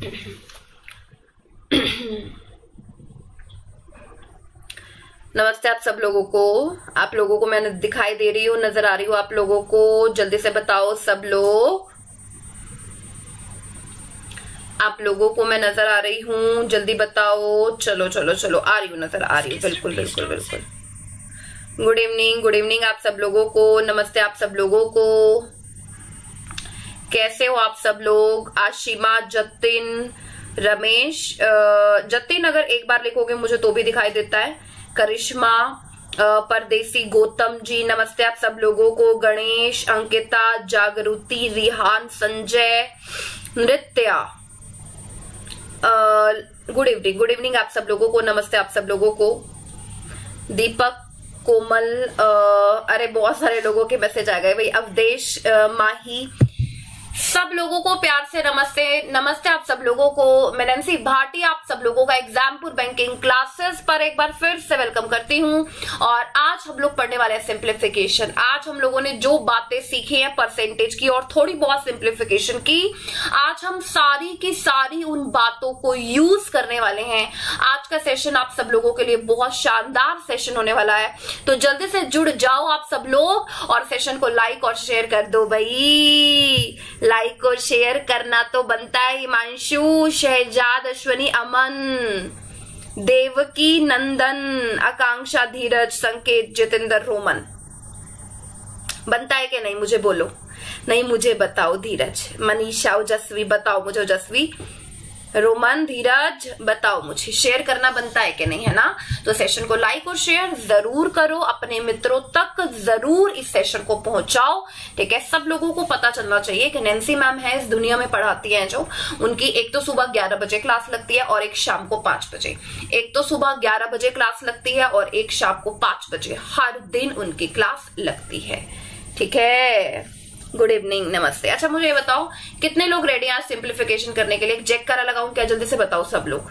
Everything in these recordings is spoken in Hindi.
नमस्ते आप सब लोगों को। आप लोगों को मैंने दिखाई दे रही हूँ, नजर आ रही हूँ आप लोगों को? जल्दी से बताओ सब लोग। आप लोगों को मैं नजर आ रही हूँ, जल्दी बताओ। चलो चलो चलो, आ रही हूँ, नजर आ रही हूँ। बिल्कुल बिल्कुल बिल्कुल। गुड इवनिंग, गुड इवनिंग आप सब लोगों को। नमस्ते आप सब लोगों को। कैसे हो आप सब लोग? आशिमा, जतिन, रमेश, जतिन अगर एक बार लिखोगे मुझे तो भी दिखाई देता है। करिश्मा, परदेसी, गौतम जी, नमस्ते आप सब लोगों को। Ganesh, Ankita, Jagriti, Rihan, Sanjay, Nritya, good evening, good evening आप सब लोगों को। नमस्ते आप सब लोगों को। दीपक, कोमल, अरे बहुत सारे लोगों के मैसेज आ गए भाई। अवधेश, माही, सब लोगों को प्यार से नमस्ते। नमस्ते आप सब लोगों को। मैं नैन्सी भाटिया आप सब लोगों का एग्जामपुर बैंकिंग क्लासेस पर एक बार फिर से वेलकम करती हूँ। और आज हम लोग पढ़ने वाले हैं सिंप्लीफिकेशन। आज हम लोगों ने जो बातें सीखी हैं परसेंटेज की और थोड़ी बहुत सिंप्लीफिकेशन की, आज हम सारी की सारी उन बातों को यूज करने वाले हैं। आज का सेशन आप सब लोगों के लिए बहुत शानदार सेशन होने वाला है, तो जल्दी से जुड़ जाओ आप सब लोग और सेशन को लाइक और शेयर कर दो भाई। लाइक और शेयर करना तो बनता है। हिमांशु, शहजाद, अश्वनी, अमन, देवकी, नंदन, आकांक्षा, धीरज, संकेत, जितेंद्र, रोमन, बनता है कि नहीं मुझे बोलो। नहीं मुझे बताओ। धीरज, मनीषा, ओजस्वी, बताओ मुझे। ओजस्वी, रोमन, धीरज, बताओ मुझे। शेयर करना बनता है कि नहीं, है ना? तो सेशन को लाइक और शेयर जरूर करो, अपने मित्रों तक जरूर इस सेशन को पहुंचाओ। ठीक है, सब लोगों को पता चलना चाहिए कि नैन्सी मैम है, इस दुनिया में पढ़ाती हैं जो, उनकी एक तो सुबह 11 बजे क्लास लगती है और एक शाम को 5 बजे। एक तो सुबह 11 बजे क्लास लगती है और एक शाम को 5 बजे। हर दिन उनकी क्लास लगती है। ठीक है, गुड इवनिंग, नमस्ते। अच्छा मुझे ये बताओ, कितने लोग रेडी हैं आज सिंप्लीफिकेशन करने के लिए? एक जैक करा लगाऊं क्या? जल्दी से बताओ सब लोग।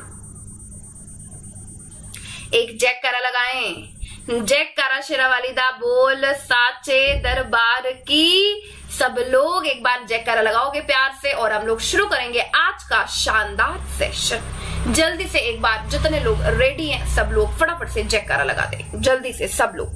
एक जैक करा लगाएं। जैक करा शेरा वालिदा बोल साचे दरबार की। सब लोग एक बार जैक करा लगाओगे प्यार से और हम लोग शुरू करेंगे आज का शानदार सेशन। जल्दी से एक बार जितने लोग रेडी हैं सब लोग फटाफट से जैक करा लगा दें, जल्दी से सब लोग।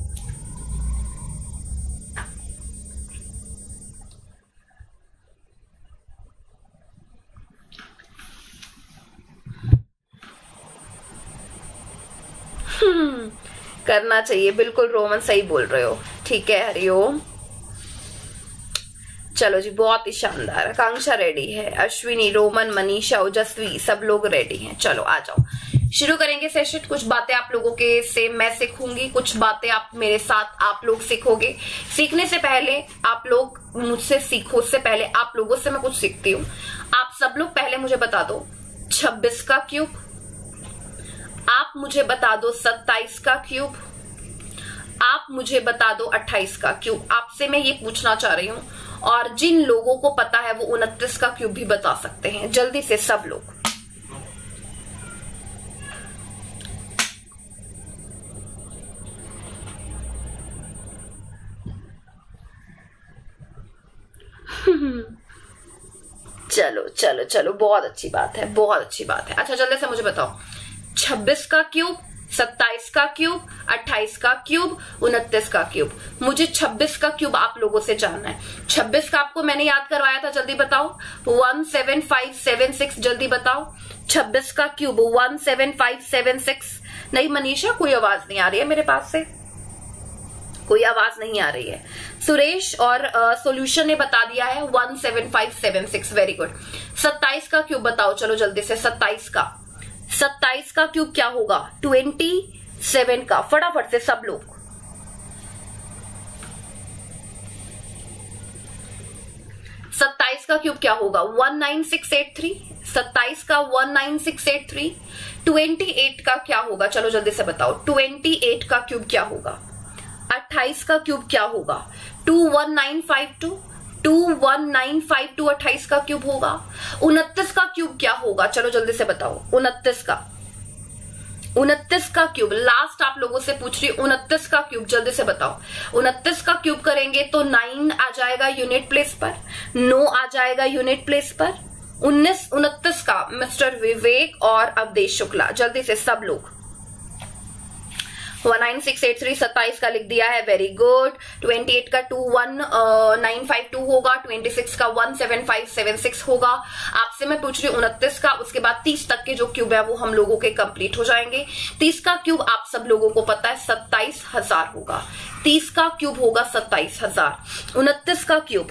करना चाहिए, बिल्कुल रोमन सही बोल रहे हो। ठीक है, हरिओम। चलो जी, बहुत ही शानदार। आकांक्षा रेडी है, अश्विनी, रोमन, मनीषा, ओजस्वी, सब लोग रेडी हैं। चलो आ जाओ, शुरू करेंगे सेशन। कुछ बातें आप लोगों के से मैं सीखूंगी, कुछ बातें आप मेरे साथ आप लोग सीखोगे। सीखने से पहले आप लोग मुझसे सीखो, उससे पहले आप लोगों से मैं कुछ सीखती हूँ। आप सब लोग पहले मुझे बता दो 26 का क्यूब, आप मुझे बता दो 27 का क्यूब, आप मुझे बता दो 28 का क्यूब। आपसे मैं ये पूछना चाह रही हूं, और जिन लोगों को पता है वो 29 का क्यूब भी बता सकते हैं। जल्दी से सब लोग। चलो चलो चलो, बहुत अच्छी बात है, बहुत अच्छी बात है। अच्छा जल्दी से मुझे बताओ 26 का क्यूब, 27 का क्यूब, 28 का क्यूब, 29 का क्यूब। मुझे 26 का क्यूब आप लोगों से जानना है। 26 का आपको मैंने याद करवाया था, जल्दी बताओ। 17576, जल्दी बताओ 26 का क्यूब 17576। नहीं मनीषा, कोई आवाज नहीं आ रही है मेरे पास से, कोई आवाज नहीं आ रही है। सुरेश और सॉल्यूशन ने बता दिया है 17576, वेरी गुड। 27 का क्यूब बताओ, चलो जल्दी से। 27 का क्यूब क्या होगा? 27 का, फटाफट से सब लोग। 27 का क्यूब क्या होगा? 19683। 27 का 19683। 28 का क्या होगा? चलो जल्दी से बताओ 28 का क्यूब क्या होगा? 28 का क्यूब क्या होगा? 21952। 21952 28 का क्यूब होगा। 29 का क्यूब क्या होगा? चलो जल्दी से बताओ 29 का। 29 का क्यूब लास्ट आप लोगों से पूछ रही हूं, 29 का क्यूब जल्दी से बताओ। 29 का क्यूब करेंगे तो 9 आ जाएगा यूनिट प्लेस पर, 9 आ जाएगा यूनिट प्लेस पर, 29 का मिस्टर विवेक और अवधेश शुक्ला, जल्दी से सब लोग। 19683 27 का लिख दिया है, वेरी गुड। 28 का 21952 होगा, 26 का 17576 होगा। आपसे मैं पूछ रही हूँ 29 का, उसके बाद 30 तक के जो क्यूब है वो हम लोगों के कंप्लीट हो जाएंगे। 30 का क्यूब आप सब लोगों को पता है 27,000 होगा। 30 का क्यूब होगा 27,000। 29 का क्यूब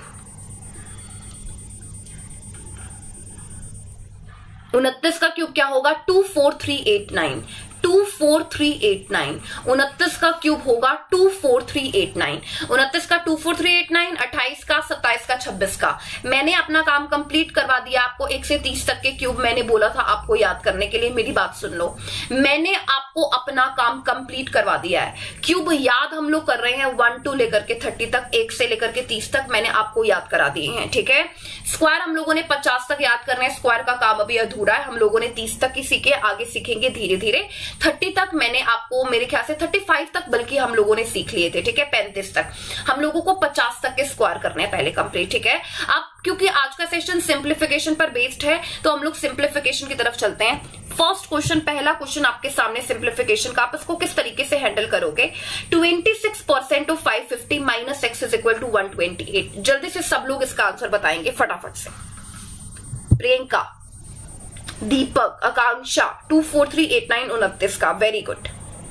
29 का क्यूब क्या होगा? 24389। 24389। 29 का क्यूब होगा 24389। 29 का 24389, 28 का, 27 का, 26 का। मैंने अपना काम कंप्लीट करवा दिया आपको। 1 से 30 तक के क्यूब मैंने बोला था आपको याद करने के लिए। मेरी बात सुन लो, मैंने आपको अपना काम कंप्लीट करवा दिया है। क्यूब याद हम लोग कर रहे हैं 1 to लेकर के 30 तक, 1 से लेकर के 30 तक मैंने आपको याद करा दिए हैं, ठीक है। स्क्वायर हम लोगों ने 50 तक याद करना है। स्क्वायर का काम अभी अधूरा है, हम लोगों ने 30 तक ही सीखे, आगे सीखेंगे धीरे धीरे। 30 तक मैंने आपको, मेरे ख्याल से 35 तक बल्कि हम लोगों ने सीख लिए थे, ठीक है। 35 तक हम लोगों को 50 तक के स्क्वायर करने हैं पहले कंप्लीट, ठीक है। अब क्योंकि आज का सेशन सिंप्लीफिकेशन पर बेस्ड है तो हम लोग सिंप्लीफिकेशन की तरफ चलते हैं। फर्स्ट क्वेश्चन, पहला क्वेश्चन आपके सामने सिंप्लीफिकेशन का, आप इसको किस तरीके से हैंडल करोगे? 26% off 550 minus x is equal to 128। जल्दी से सब लोग इसका आंसर बताएंगे फटाफट से। प्रियंका, दीपक, आकांक्षा, 24389 29 का, वेरी गुड।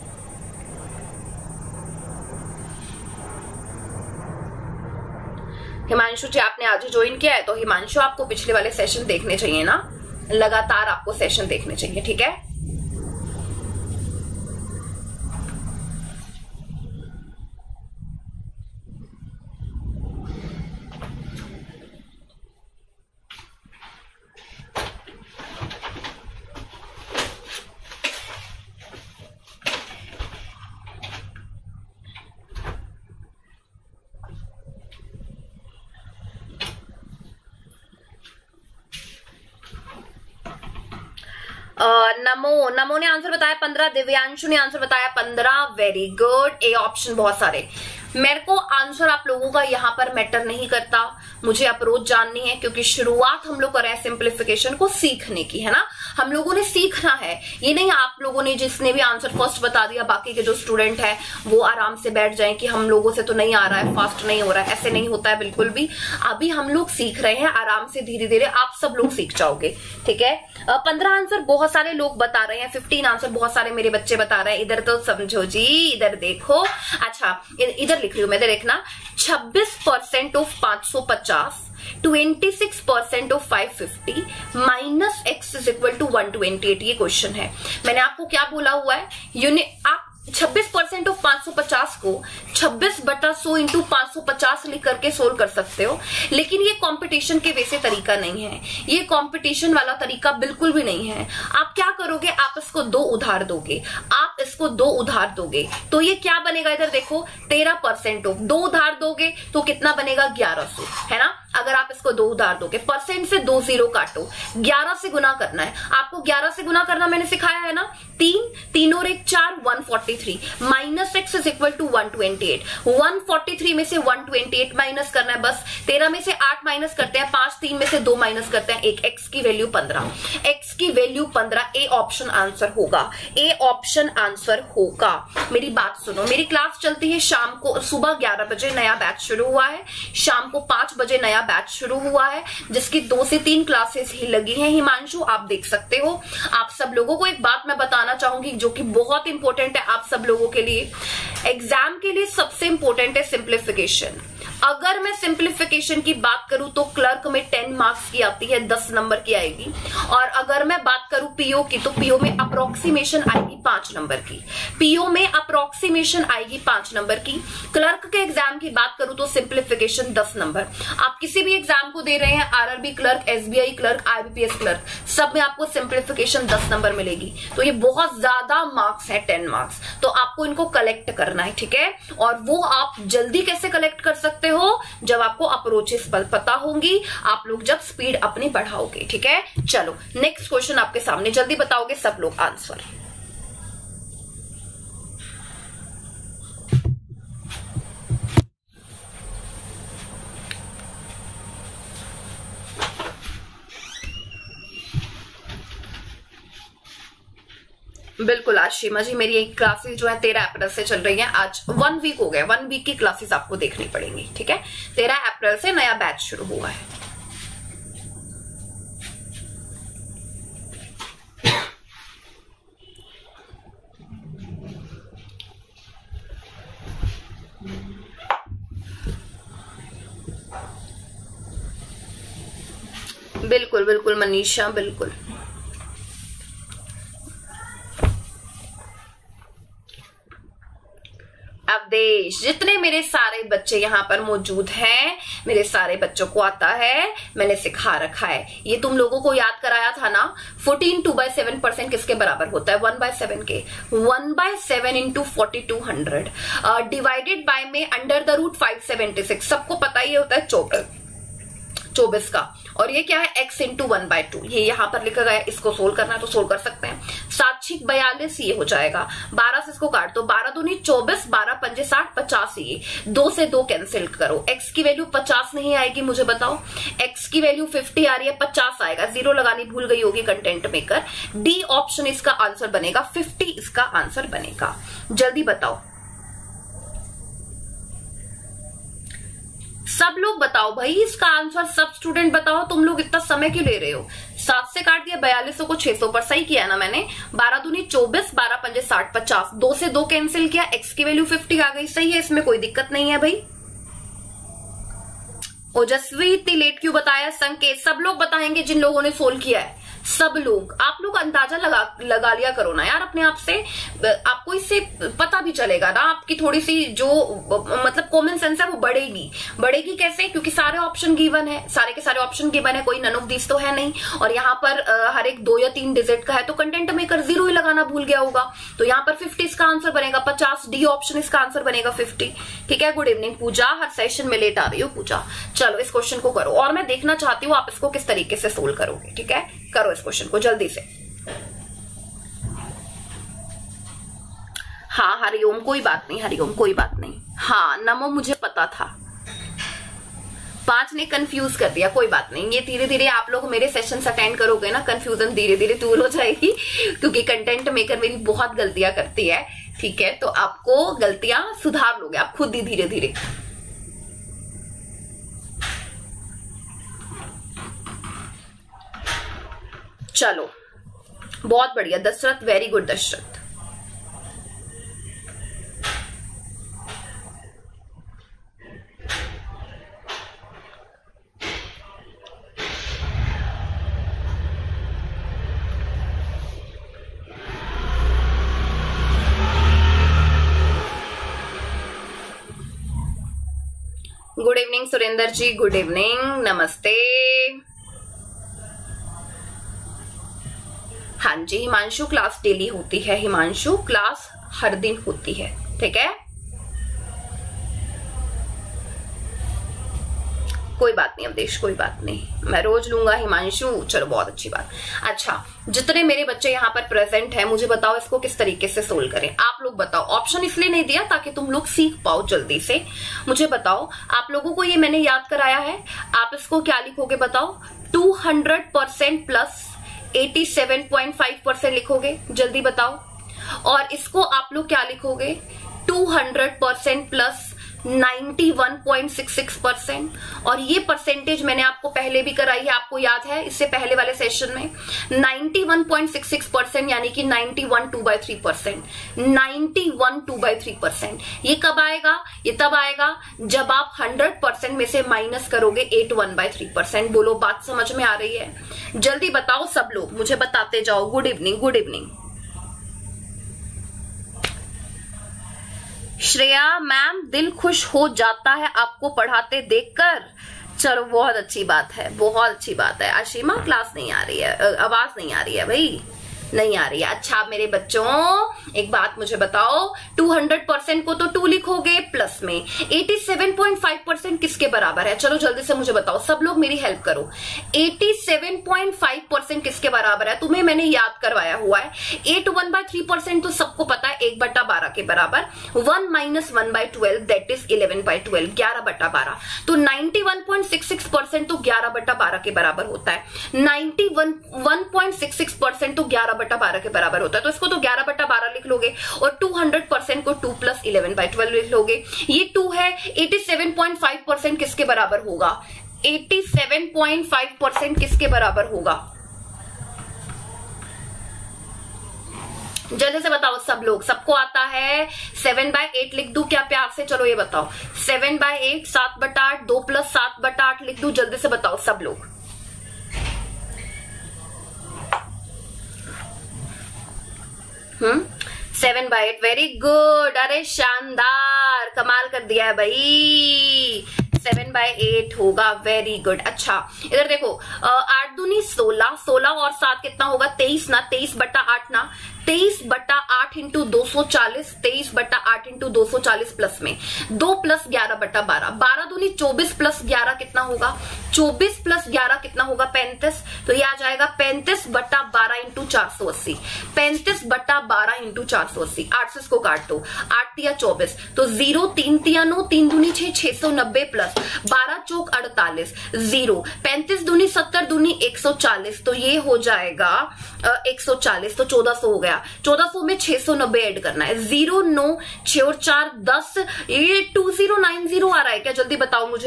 हिमांशु जी आपने आज ही ज्वाइन किया है तो हिमांशु आपको पिछले वाले सेशन देखने चाहिए ना, लगातार आपको सेशन देखने चाहिए, ठीक है। नमो ने आंसर बताया 15, दिव्यांशु ने आंसर बताया 15, वेरी गुड। ए ऑप्शन बहुत सारे। मेरे को आंसर आप लोगों का यहाँ पर मैटर नहीं करता, मुझे अप्रोच जाननी है, क्योंकि शुरुआत हम लोग कर रहे हैं सिंप्लीफिकेशन को सीखने की, है ना। हम लोगों ने सीखना है, ये नहीं आप लोगों ने जिसने भी आंसर फर्स्ट बता दिया बाकी के जो स्टूडेंट है वो आराम से बैठ जाएं कि हम लोगों से तो नहीं आ रहा है, फास्ट नहीं हो रहा है। ऐसे नहीं होता है बिल्कुल भी। अभी हम लोग सीख रहे हैं, आराम से धीरे धीरे आप सब लोग सीख जाओगे, ठीक है। 15 आंसर बहुत सारे लोग बता रहे हैं, 15 आंसर बहुत सारे मेरे बच्चे बता रहे हैं। इधर तो समझो जी, इधर देखो। अच्छा इधर लिख रही हूं मैं, देखना। 26% off 550, 26% off 550 minus x is equal to 128। ये क्वेश्चन है। मैंने आपको क्या बोला हुआ है, यूनिट आप 26% ऑफ 550 को 26/100 इंटू 550 लिख करके सोल्व कर सकते हो, लेकिन ये कंपटीशन के वैसे तरीका नहीं है, ये कंपटीशन वाला तरीका बिल्कुल भी नहीं है। आप क्या करोगे, आप इसको 2 उधार दोगे, आप इसको 2 उधार दोगे तो ये क्या बनेगा, इधर देखो 13% ऑफ 2 उधार दोगे तो कितना बनेगा 1100, है ना। अगर आप इसको 2 उधार दोगे, परसेंट से 2 0 काटो, 11 से गुना करना है आपको। 11 से गुना करना मैंने सिखाया है ना, 3 और 1 4, 143 minus x is equal to 128। 143 में से 128 माइनस करना है बस। 13 में से 8 माइनस करते हैं, 5, 3 में से 2 माइनस करते हैं 1। एक्स की वैल्यू 15, एक्स की वैल्यू 15। ए ऑप्शन आंसर होगा, ए ऑप्शन आंसर होगा। मेरी बात सुनो, मेरी क्लास चलती है शाम को, सुबह 11 बजे नया बैच शुरू हुआ है, शाम को 5 बजे नया बैच शुरू हुआ है, जिसकी 2 से 3 क्लासेस ही लगी हैं। हिमांशु आप देख सकते हो। आप सब लोगों को एक बात मैं बताना चाहूंगी जो कि बहुत इंपॉर्टेंट है आप सब लोगों के लिए। एग्जाम के लिए सबसे इंपॉर्टेंट है सिंप्लीफिकेशन। अगर मैं सिंप्लीफिकेशन की बात करूं तो क्लर्क में 10 मार्क्स की आती है, 10 नंबर की आएगी। और अगर मैं बात करूं पीओ की तो पीओ में अप्रोक्सीमेशन आएगी 5 नंबर की, पीओ में अप्रोक्सीमेशन आएगी 5 नंबर की। क्लर्क के एग्जाम की बात करूं तो सिंप्लीफिकेशन 10 नंबर। आप किसी भी एग्जाम को दे रहे हैं, RRB clerk, SBI clerk, IBPS clerk, सब में आपको सिंप्लीफिकेशन 10 नंबर मिलेगी। तो ये बहुत ज्यादा मार्क्स है, 10 मार्क्स। तो आपको इनको कलेक्ट करना है, ठीक है। और वो आप जल्दी कैसे कलेक्ट कर सकते हो, जब आपको अप्रोचेस पता होंगी, आप लोग जब स्पीड अपनी बढ़ाओगे, ठीक है। चलो नेक्स्ट क्वेश्चन आपके सामने, जल्दी बताओगे सब लोग आंसर। बिल्कुल आशिमा जी, मेरी एक क्लासेस जो है 13 अप्रैल से चल रही है। आज 1 वीक हो गया, 1 वीक की क्लासेस आपको देखनी पड़ेंगी, ठीक है। 13 अप्रैल से नया बैच शुरू हुआ है। बिल्कुल बिल्कुल मनीषा, बिल्कुल। अवदेश, जितने मेरे सारे बच्चे यहाँ पर मौजूद हैं, मेरे सारे बच्चों को आता है, मैंने सिखा रखा है। ये तुम लोगों को याद कराया था ना, 14 2/7% किसके बराबर होता है? 1/7 के। 1/7 इंटू 4200 डिवाइडेड बाय में अंडर द रूट 576, सबको पता ही होता है 24 का। और ये क्या है? x इंटू 1/2, ये यहां पर लिखा गया है। इसको सोल्व करना है तो सोल्व कर सकते हैं। 7×42 ये हो जाएगा। 12 से इसको काट दो, 12 दूनी 24, 12 पंजे 60, 50 ये 2 से 2 कैंसिल करो। x की वैल्यू 50 नहीं आएगी, मुझे बताओ। x की वैल्यू 50 आ रही है, 50 आएगा। 0 लगानी भूल गई होगी कंटेंट मेकर। डी ऑप्शन इसका आंसर बनेगा, 50 इसका आंसर बनेगा। जल्दी बताओ, सब लोग बताओ भाई इसका आंसर। सब स्टूडेंट बताओ, तुम लोग इतना समय क्यों ले रहे हो? 7 से काट दिया 4200 को 600 पर, सही किया ना मैंने। 12 दूनी 24, 12 पंजे 60, 50, 2 से 2 कैंसिल किया। x की वैल्यू 50 आ गई, सही है, इसमें कोई दिक्कत नहीं है भाई। ओजस्वी इतनी लेट क्यों बताया? संकेत, सब लोग बताएंगे जिन लोगों ने सोल्व किया है, सब लोग। आप लोग अंदाजा लगा लिया करो ना यार अपने आप से, आपको इससे पता भी चलेगा ना, आपकी थोड़ी सी जो मतलब कॉमन सेंस है वो बढ़ेगी कैसे? क्योंकि सारे ऑप्शन गिवन है, सारे के सारे ऑप्शन गिवन है, कोई नन ऑफ दिस तो है नहीं। और यहाँ पर हर एक 2 या 3 डिजिट का है, तो कंटेंट मेकर 0 ही लगाना भूल गया होगा। तो यहाँ पर 50 इसका आंसर बनेगा, 50 डी ऑप्शन इसका आंसर बनेगा 50, ठीक है। गुड इवनिंग पूजा, हर सेशन में लेट आ रही हो पूजा। चलो इस क्वेश्चन को करो, और मैं देखना चाहती हूँ आप इसको किस तरीके से सोल्व करोगे, ठीक है। करो इस क्वेश्चन को जल्दी से। हाँ हरिओम, कोई बात नहीं हरिओम, कोई बात नहीं। हाँ नमो, मुझे पता था। 5 ने कंफ्यूज कर दिया, कोई बात नहीं। ये धीरे धीरे आप लोग मेरे सेशंस अटेंड करोगे ना, कंफ्यूजन धीरे धीरे दूर हो जाएगी, क्योंकि कंटेंट मेकर मेरी बहुत गलतियां करती है, ठीक है। तो आपको गलतियां सुधार लोगे आप खुद ही धीरे धीरे। चलो बहुत बढ़िया Dashrath, very good Dashrath. Good evening Surendra ji, good evening, नमस्ते। हाँ जी हिमांशु, क्लास डेली होती है। हिमांशु क्लास हर दिन होती है, ठीक है, कोई बात नहीं अवदेश, कोई बात नहीं, मैं रोज लूंगा हिमांशु। चलो बहुत अच्छी बात। अच्छा जितने मेरे बच्चे यहाँ पर प्रेजेंट हैं, मुझे बताओ इसको किस तरीके से सोल्व करें। आप लोग बताओ, ऑप्शन इसलिए नहीं दिया ताकि तुम लोग सीख पाओ जल्दी से। मुझे बताओ, आप लोगों को ये मैंने याद कराया है, आप इसको क्या लिखोगे बताओ? 200% प्लस 87.5% लिखोगे, जल्दी बताओ। और इसको आप लोग क्या लिखोगे? 200% प्लस 91.66%। और ये परसेंटेज मैंने आपको पहले भी कराई है, आपको याद है इससे पहले वाले सेशन में। 91.66% यानी कि 91 2/3%। 91 2/3%। ये कब आएगा? ये तब आएगा जब आप 100% में से माइनस करोगे 8 1/3%। बोलो बात समझ में आ रही है? जल्दी बताओ सब लोग, मुझे बताते जाओ। Good evening, good evening. Shreya ma'am, दिल खुश हो जाता है आपको पढ़ाते देखकर। चलो बहुत अच्छी बात है, बहुत अच्छी बात है। आशिमा क्लास नहीं आ रही है, आवाज नहीं आ रही है भाई, नहीं आ रही है। अच्छा मेरे बच्चों एक बात मुझे बताओ, 200% को तो 2 लिखोगे प्लस में 87.5% किसके बराबर है? चलो जल्दी से मुझे बताओ, सब लोग मेरी हेल्प करो। 87.5% किसके बराबर है? तुम्हें मैंने याद करवाया हुआ है। 8 1/3% तो सबको पता है, 1/12 के बराबर। 1 - 1/12 दैट इज 11/12, 11/12। तो 91.66% तो 11/12 के बराबर होता है। 91.66% तो 11 11/12 के बराबर होता है, तो इसको तो 11/12 लिख लोगे और 200% को 2 + 11/12 लिख लोगे। ये 2 है। 87.5% किसके बराबर होगा? 87.5% किसके बराबर होगा? जल्दी से बताओ सब लोग, सबको आता है? 7/8 लिख दूं क्या प्यार से? चलो ये बताओ, 7/8 7/8, 2 + 7/8 लिख दूं? जल्दी से बताओ सब लोग। 7/8, वेरी गुड। अरे शानदार, कमाल कर दिया है भाई। 7/8 होगा, वेरी गुड। अच्छा इधर देखो, 8 दूनी 16, 16 और 7 कितना होगा? 23 ना, 23/8 ना, 23/8 इंटू 240, 23/8 इंटू 240 प्लस में 2 + 11/12, 12 दूनी 24 + 11 कितना होगा? 24 + 11 कितना होगा? 35। तो ये आ जाएगा 35/12 इंटू 480, 35/12 इंटू 480। 8 से इसको काट दो, 8 तिया 24, तो 0, 3 तिया 9, 3 दूनी 6, 690 प्लस 12 चौक 48, 0, 35 दूनी 70, दूनी 140, तो ये हो जाएगा 140, तो 1400 हो गया। 1400 में 690 ऐड करना है। 0, 9, 6 और 4 10, ये 2090 आ रहा है क्या? जल्दी बताओ मुझे।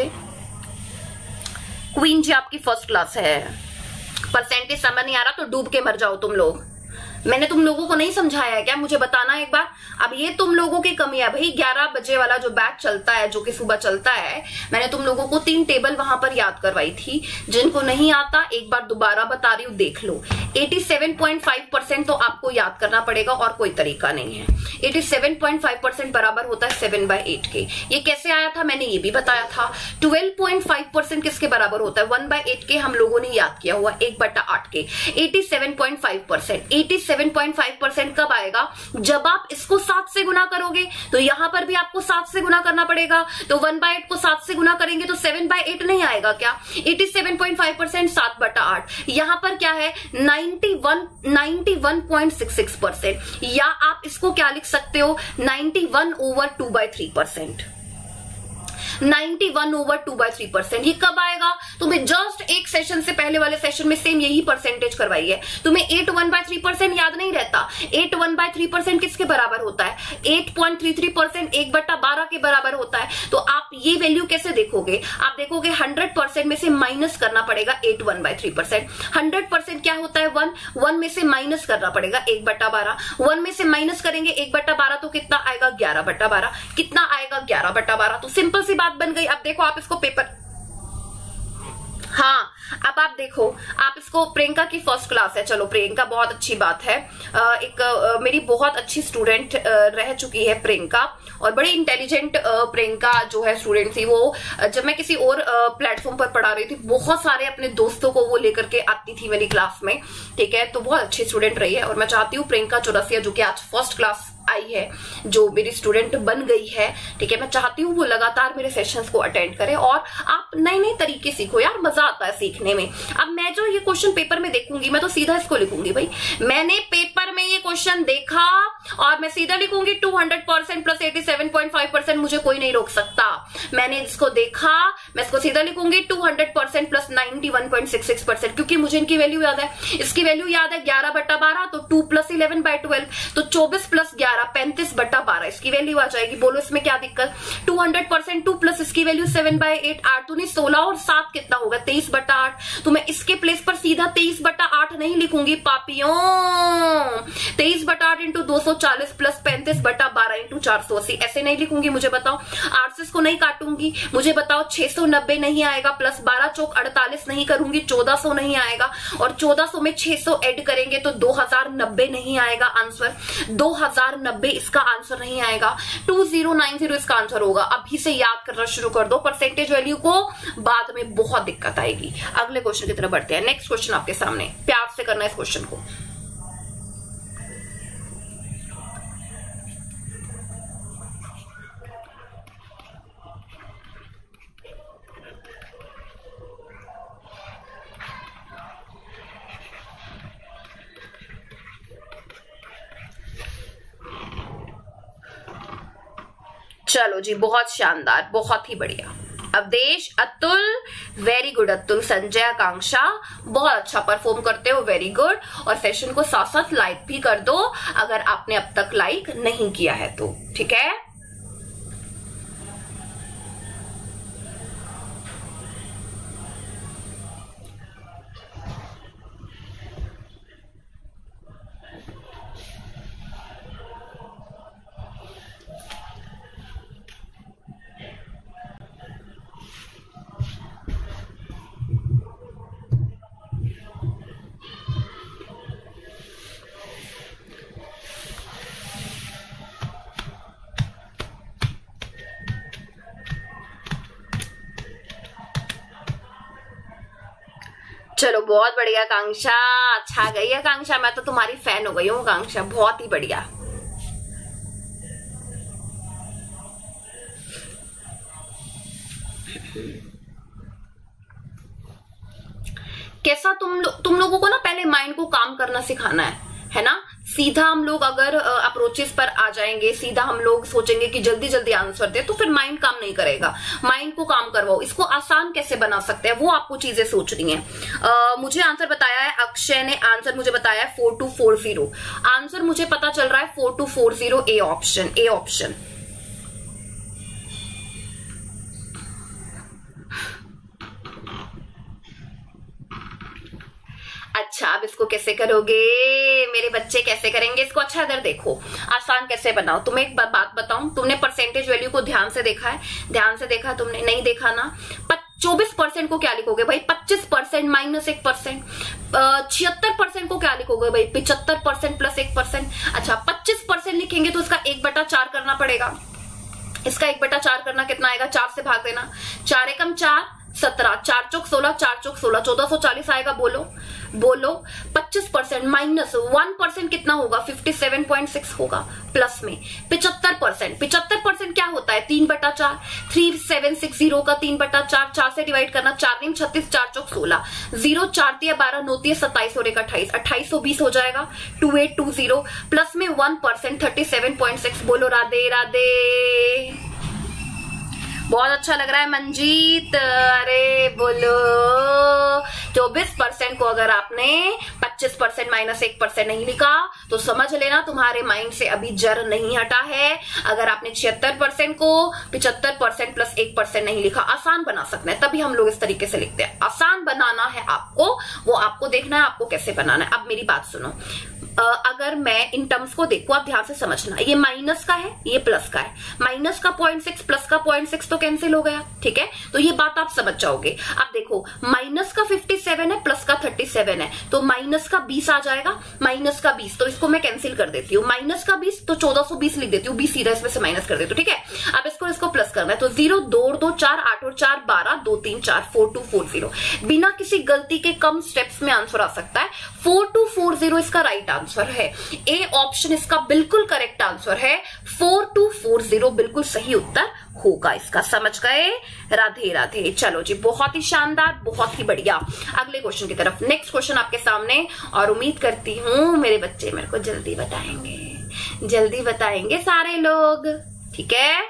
क्वीन जी आपकी फर्स्ट क्लास है, परसेंटेज समझ नहीं आ रहा तो डूब के मर जाओ तुम लोग। मैंने तुम लोगों को नहीं समझाया है क्या? मुझे बताना एक बार। अब ये तुम लोगों की कमी है भाई। 11 बजे वाला जो बैच चलता है, जो कि सुबह चलता है, मैंने तुम लोगों को 3 टेबल वहां पर याद करवाई थी। जिनको नहीं आता एक बार दोबारा बता रही हूं, देख लो। 87.5% तो आपको याद करना पड़ेगा और कोई तरीका नहीं है। 87.5% बराबर होता है 7/8 के। ये कैसे आया था मैंने ये भी बताया था। 12.5% किसके बराबर होता है? 1/8 के। हम लोगों ने याद किया हुआ 1/8 के। 87.5%, 87.5% कब आएगा? जब आप इसको 7 से गुना करोगे, तो यहां पर भी आपको 7 से गुना करना पड़ेगा। तो 1/8 को 7 से गुना करेंगे तो 7/8 नहीं आएगा क्या? 87.5% 7/8। यहां पर क्या है? 91.66%, या आप इसको क्या लिख सकते हो? 91/2/3%। 91/2/3%। ये कब आएगा? तुम्हें जस्ट एक सेशन से पहले वाले सेशन में सेम यही परसेंटेज करवाई है। तुम्हें 8 1/3% याद नहीं रहता। 8 1/3% किसके बराबर होता है? 8.33% 1/12 के बराबर होता है। तो आप ये वैल्यू कैसे देखोगे? आप देखोगे 100% में से माइनस करना पड़ेगा 8 1/3%। 100% क्या होता है? 1 में से माइनस करना पड़ेगा 1/12। 1 में से माइनस करेंगे 1/12 तो कितना आएगा? 11/12। कितना आएगा? 11/12। तो सिंपल सी बात बन गई। अब देखो आप इसको पेपर, हाँ अब आप देखो, आप इसको, प्रियंका की फर्स्ट क्लास है। चलो प्रियंका, बहुत अच्छी बात है। मेरी बहुत अच्छी स्टूडेंट रह चुकी है प्रियंका, और बड़ी इंटेलिजेंट प्रियंका जो है स्टूडेंट थी। वो जब मैं किसी और प्लेटफॉर्म पर पढ़ा रही थी, बहुत सारे अपने दोस्तों को वो लेकर के आती थी मेरी क्लास में, ठीक है। तो बहुत अच्छी स्टूडेंट रही है, और मैं चाहती हूँ प्रियंका चौरसिया जो कि आज फर्स्ट क्लास आई है, जो मेरी स्टूडेंट बन गई है, ठीक है, मैं चाहती हूँ वो लगातार मेरे सेशंस को अटेंड करे और आप नए नए तरीके सीखो। यार मजा आता है सीखने में। अब मैं जो ये क्वेश्चन पेपर में देखूंगी, मैं तो सीधा इसको लिखूंगी भाई। मैंने पेपर में ये क्वेश्चन देखा और मैं सीधा लिखूंगी 200% प्लस 87.5%। मुझे कोई नहीं रोक सकता। मैंने इसको देखा, मैं इसको सीधा लिखूंगी 200% प्लस 91.66%, क्योंकि मुझे इनकी वैल्यू याद है। इसकी वैल्यू याद है 11/12, तो 2 + 11/12, तो 24 + 11 35/12 इसकी वैल्यू आ जाएगी। बोलो इसमें क्या दिक्कत? 200% 2 प्लस इसकी वैल्यू 7/8, 8 दूनी 16 और 7 कितना होगा? 23/8। तो मैं इसके प्लेस पर सीधा 23/8 नहीं लिखूंगी पापियों। 23/8 इंटू 240 प्लस 35/12 इंटू 480, ऐसे नहीं लिखूंगी। मुझे बताओ, 8 से इसको नहीं काटूंगी। मुझे बताओ 690 नहीं आएगा, प्लस 12 चौक 48 नहीं करूंगी, 1400 नहीं आएगा, और 1400 में 600 ऐड करेंगे तो 2090 नहीं आएगा आंसर। 2090 इसका आंसर नहीं आएगा। 2090 इसका आंसर होगा। अभी से याद करना शुरू कर दो परसेंटेज वैल्यू को, बाद में बहुत दिक्कत आएगी। अगले क्वेश्चन की तरफ बढ़ते हैं। नेक्स्ट क्वेश्चन आपके सामने, प्यार से करना है इस क्वेश्चन को। चलो जी, बहुत शानदार, बहुत ही बढ़िया। अवधेश, अतुल, वेरी गुड अतुल, संजय, आकांक्षा, बहुत अच्छा परफॉर्म करते हो, वेरी गुड। और सेशन को साथ साथ लाइक भी कर दो अगर आपने अब तक लाइक नहीं किया है तो, ठीक है। चलो बहुत बढ़िया आकांक्षा, अच्छा गई आकांक्षा, मैं तो तुम्हारी फैन हो गई हूँ आकांक्षा, बहुत ही बढ़िया। कैसा तुम लोगों को ना पहले माइंड को काम करना सिखाना है ना। सीधा हम लोग अगर अप्रोचेस पर आ जाएंगे, सीधा हम लोग सोचेंगे कि जल्दी जल्दी आंसर दे, तो फिर माइंड काम नहीं करेगा। माइंड को काम करवाओ, इसको आसान कैसे बना सकते हैं वो आपको चीजें सोचनी है। मुझे आंसर बताया है अक्षय ने, आंसर मुझे बताया है 4240। आंसर मुझे पता चल रहा है 4240, ए ऑप्शन, ए ऑप्शन। अच्छा, अब इसको कैसे करोगे मेरे बच्चे, कैसे करेंगे इसको? अच्छा इधर देखो, आसान कैसे बनाओ। तुम्हें एक बात बताऊं, तुमने परसेंटेज वैल्यू को ध्यान से देखा है? ध्यान से देखा तुमने? नहीं देखा ना। 24% को क्या लिखोगे भाई? 25% माइनस 1%। 76% को क्या लिखोगे भाई? 75% प्लस 1%। अच्छा, 25% लिखेंगे तो इसका 1/4 करना पड़ेगा। इसका 1/4 करना कितना आएगा? 4 से भाग देना। 4 एकम 4, 17, 4 चौक 16, 4 चौक 16, 1440 आएगा। बोलो बोलो। 25% माइनस 1% कितना होगा? 57.6 होगा। प्लस में 75%, 75% क्या होता है? 3/4। 3760 का 3/4, 4 से डिवाइड करना, 4 दिन 36, 4 चौक 16, 0 4 दिया 12, 9 दिया 27 और 1 28, 2820 हो जाएगा। 2820 प्लस में 1% 37.6। बोलो राधे राधे। बहुत अच्छा लग रहा है मंजीत, अरे बोलो। 24% को अगर आपने 25% माइनस 1% नहीं लिखा तो समझ लेना तुम्हारे माइंड से अभी जर नहीं हटा है। अगर आपने 76% को 75% प्लस 1% नहीं लिखा, आसान बना सकते हैं, तभी हम लोग इस तरीके से लिखते हैं। आसान बनाना है आपको, वो आपको देखना है आपको कैसे बनाना है। अब मेरी बात सुनो, अगर मैं इन टर्म्स को देखूं, आप ध्यान से समझना, ये माइनस का है, ये प्लस का है। माइनस का 0.6 प्लस का 0.6 तो कैंसिल हो गया, ठीक है। तो ये बात आप समझ जाओगे। अब देखो, माइनस का 57 है, प्लस का 37 है, तो माइनस का 20 आ जाएगा। माइनस का 20, तो इसको मैं कैंसिल कर देती हूँ। माइनस का 20 तो 1420 लिख देती हूँ, 20 सीधा इसमें से माइनस कर देती हूँ, ठीक है। अब इसको प्लस करना है, तो 0 2 और 2 4, 8 और 4 12, 2 3 4, 4240। बिना किसी गलती के कम स्टेप्स में आंसर आ सकता है। 4240 इसका राइट आंसर है। ए ऑप्शन इसका बिल्कुल करेक्ट आंसर है। 4240 बिल्कुल सही उत्तर होगा इसका। समझ गए? राधे राधे। चलो जी, बहुत ही शानदार, बहुत ही बढ़िया। अगले क्वेश्चन की तरफ, नेक्स्ट क्वेश्चन आपके सामने, और उम्मीद करती हूं मेरे बच्चे मेरे को जल्दी बताएंगे, जल्दी बताएंगे सारे लोग, ठीक है।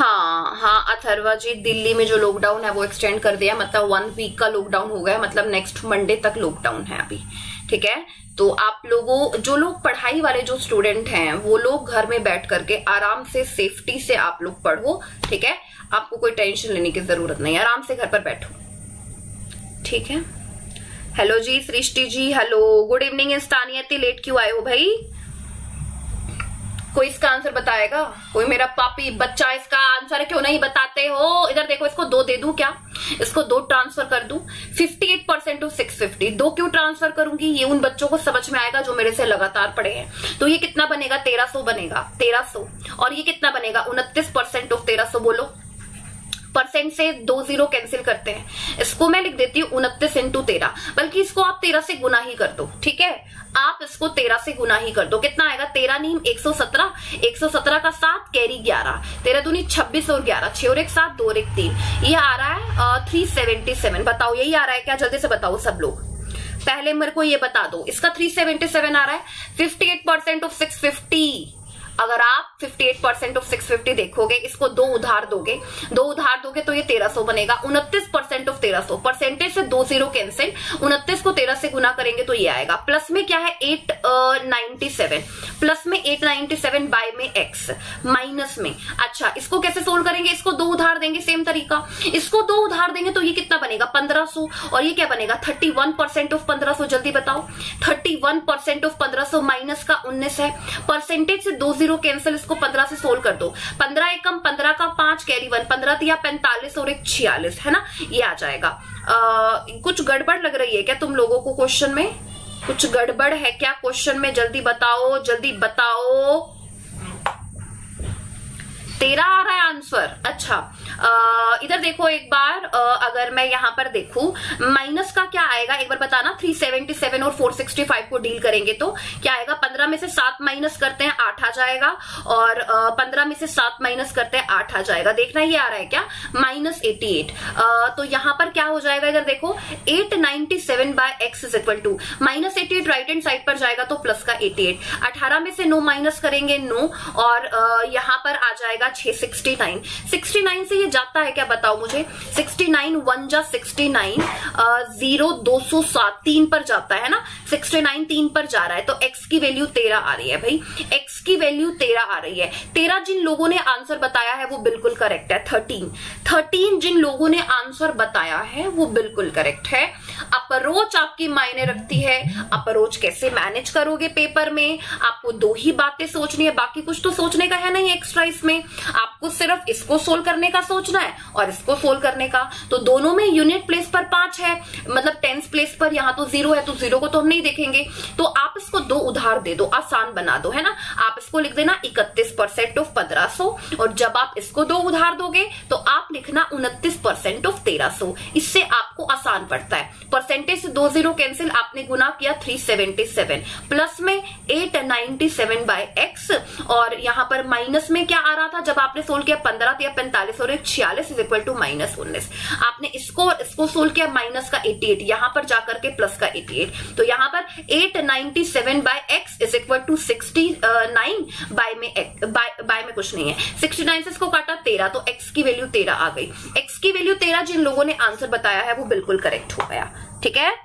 हाँ हाँ अथर्वा जी, दिल्ली में जो लॉकडाउन है वो एक्सटेंड कर दिया, मतलब 1 वीक का लॉकडाउन हो गया, मतलब नेक्स्ट मंडे तक लॉकडाउन है अभी। ठीक है, तो आप लोगों, जो लोग पढ़ाई वाले जो स्टूडेंट हैं वो लोग घर में बैठ करके आराम से सेफ्टी से आप लोग पढ़ो। ठीक है, आपको कोई टेंशन लेने की जरूरत नहीं, आराम से घर पर बैठो। ठीक है, hello ji Srishti ji, hello good evening. इंस्तानिया इतनी लेट क्यों आए हो भाई? कोई इसका आंसर बताएगा? कोई मेरा पापी बच्चा इसका आंसर क्यों नहीं बताते हो? इधर देखो, इसको 2 दे दूं क्या? इसको 2 ट्रांसफर कर दूं? 58% टू 650, 2 क्यों ट्रांसफर करूंगी? ये उन बच्चों को समझ में आएगा जो मेरे से लगातार पढ़े हैं। तो ये कितना बनेगा? 1300 बनेगा, 1300। और ये कितना बनेगा? 29% ऑफ 1300। बोलो, परसेंट से 2 0 कैंसिल करते हैं। इसको मैं लिख देती हूँ 29 इंटू 13, बल्कि इसको आप 13 से गुना ही कर दो। ठीक है, आप इसको 13 से गुना ही कर दो। कितना आएगा? 13 नीम 117, 117 का 7 कैरी 11, 13 दूनी 26 और 11, 6 और 1 7, 2 और 1 3, ये आ रहा है 377। बताओ यही आ रहा है क्या? जल्दी से बताओ सब लोग, पहले मेरे को ये बता दो। इसका 377 आ रहा है। 58% ऑफ 650, अगर आप 58% ऑफ 650 देखोगे, इसको 2 उधार दोगे, 2 उधार दोगे तो ये 1300 बनेगा। 29% ऑफ 1300, परसेंटेज से 2 0 कैंसिल, 29 को 13 से गुना करेंगे तो ये आएगा। प्लस में क्या है? 897, प्लस में 897 बाय में x, माइनस में। अच्छा, इसको कैसे सोल्व करेंगे? इसको 2 उधार देंगे, सेम तरीका। इसको 2 उधार देंगे तो ये कितना बनेगा? 1500। और ये क्या बनेगा? 31% ऑफ 1500। जल्दी बताओ, 31% ऑफ 1500 माइनस का 19 है। परसेंटेज से 2 0 कैंसिल, इसको 15 से सोल्व कर दो। 15 एकम 15 का 5 कैरी 1, 15 दिया 45 और 1 46, है ना? ये आ जाएगा। कुछ गड़बड़ लग रही है क्या तुम लोगों को क्वेश्चन में? कुछ गड़बड़ है क्या क्वेश्चन में? जल्दी बताओ, जल्दी बताओ। 13 आ रहा है आंसर। अच्छा, इधर देखो एक बार, अगर मैं यहां पर देखूं माइनस का क्या आएगा एक बार बताना। 377 और 465 को डील करेंगे तो क्या आएगा? 15 में से 7 माइनस करते हैं 8 आ जाएगा, और 15 में से 7 माइनस करते हैं 8 आ जाएगा। देखना ये आ रहा है क्या? -88। तो यहां पर क्या हो जाएगा? इधर देखो 897 by x is equal to -88, right hand side पर जाएगा तो प्लस का 88। 18 में से 9 माइनस करेंगे 9, और यहां पर आ जाएगा 669। 69 से ये जाता है क्या? बताओ मुझे। 69 1 जा 69, 0 207 3 पर जाता है ना? 69 3 पर जा रहा है, तो x की वैल्यू 13 आ रही है भाई। x की वैल्यू 13 आ रही है। 13 जिन लोगों ने आंसर बताया है वो बिल्कुल करेक्ट है। 13 जिन लोगों ने आंसर बताया है वो बिल्कुल करेक्ट है। अप्रोच आपकी मायने रखती है। अप्रोच कैसे मैनेज करोगे पेपर में? आपको 2 ही बातें सोचनी है, बाकी कुछ तो सोचने का है नहीं एक्स्ट्रा इसमें। आपको सिर्फ इसको सोल्व करने का सोचना है और इसको सोल्व करने का। तो दोनों में यूनिट प्लेस पर 5 है, मतलब टेंस प्लेस पर यहाँ तो 0 है, तो 0 को तो हम नहीं देखेंगे। तो आप इसको 2 उधार दे दो, आसान बना दो, है ना? आप इसको लिख देना 31% ऑफ 1500, और जब आप इसको 2 उधार दोगे तो आप लिखना 29% ऑफ 1300। इससे आपको आसान पड़ता है। परसेंटेज से 2 0 कैंसिल, आपने गुना किया 377, प्लस में 897 बाय x, और यहां पर माइनस में क्या आ रहा था जब आपने सोल्व किया? 15 दिया 45 और 1 46 इज इक्वल टू -19। आपने इसको सोल्व किया माइनस का 88, यहां पर जाकर के प्लस का 88। तो यहां पर 897 by x is equal to 69 by में कुछ नहीं है। 69 से इसको काटा 13, तो x की वैल्यू 13 आ गई। x की वैल्यू 13 जिन लोगों ने आंसर बताया है वो बिल्कुल करेक्ट हो गया। ठीक है,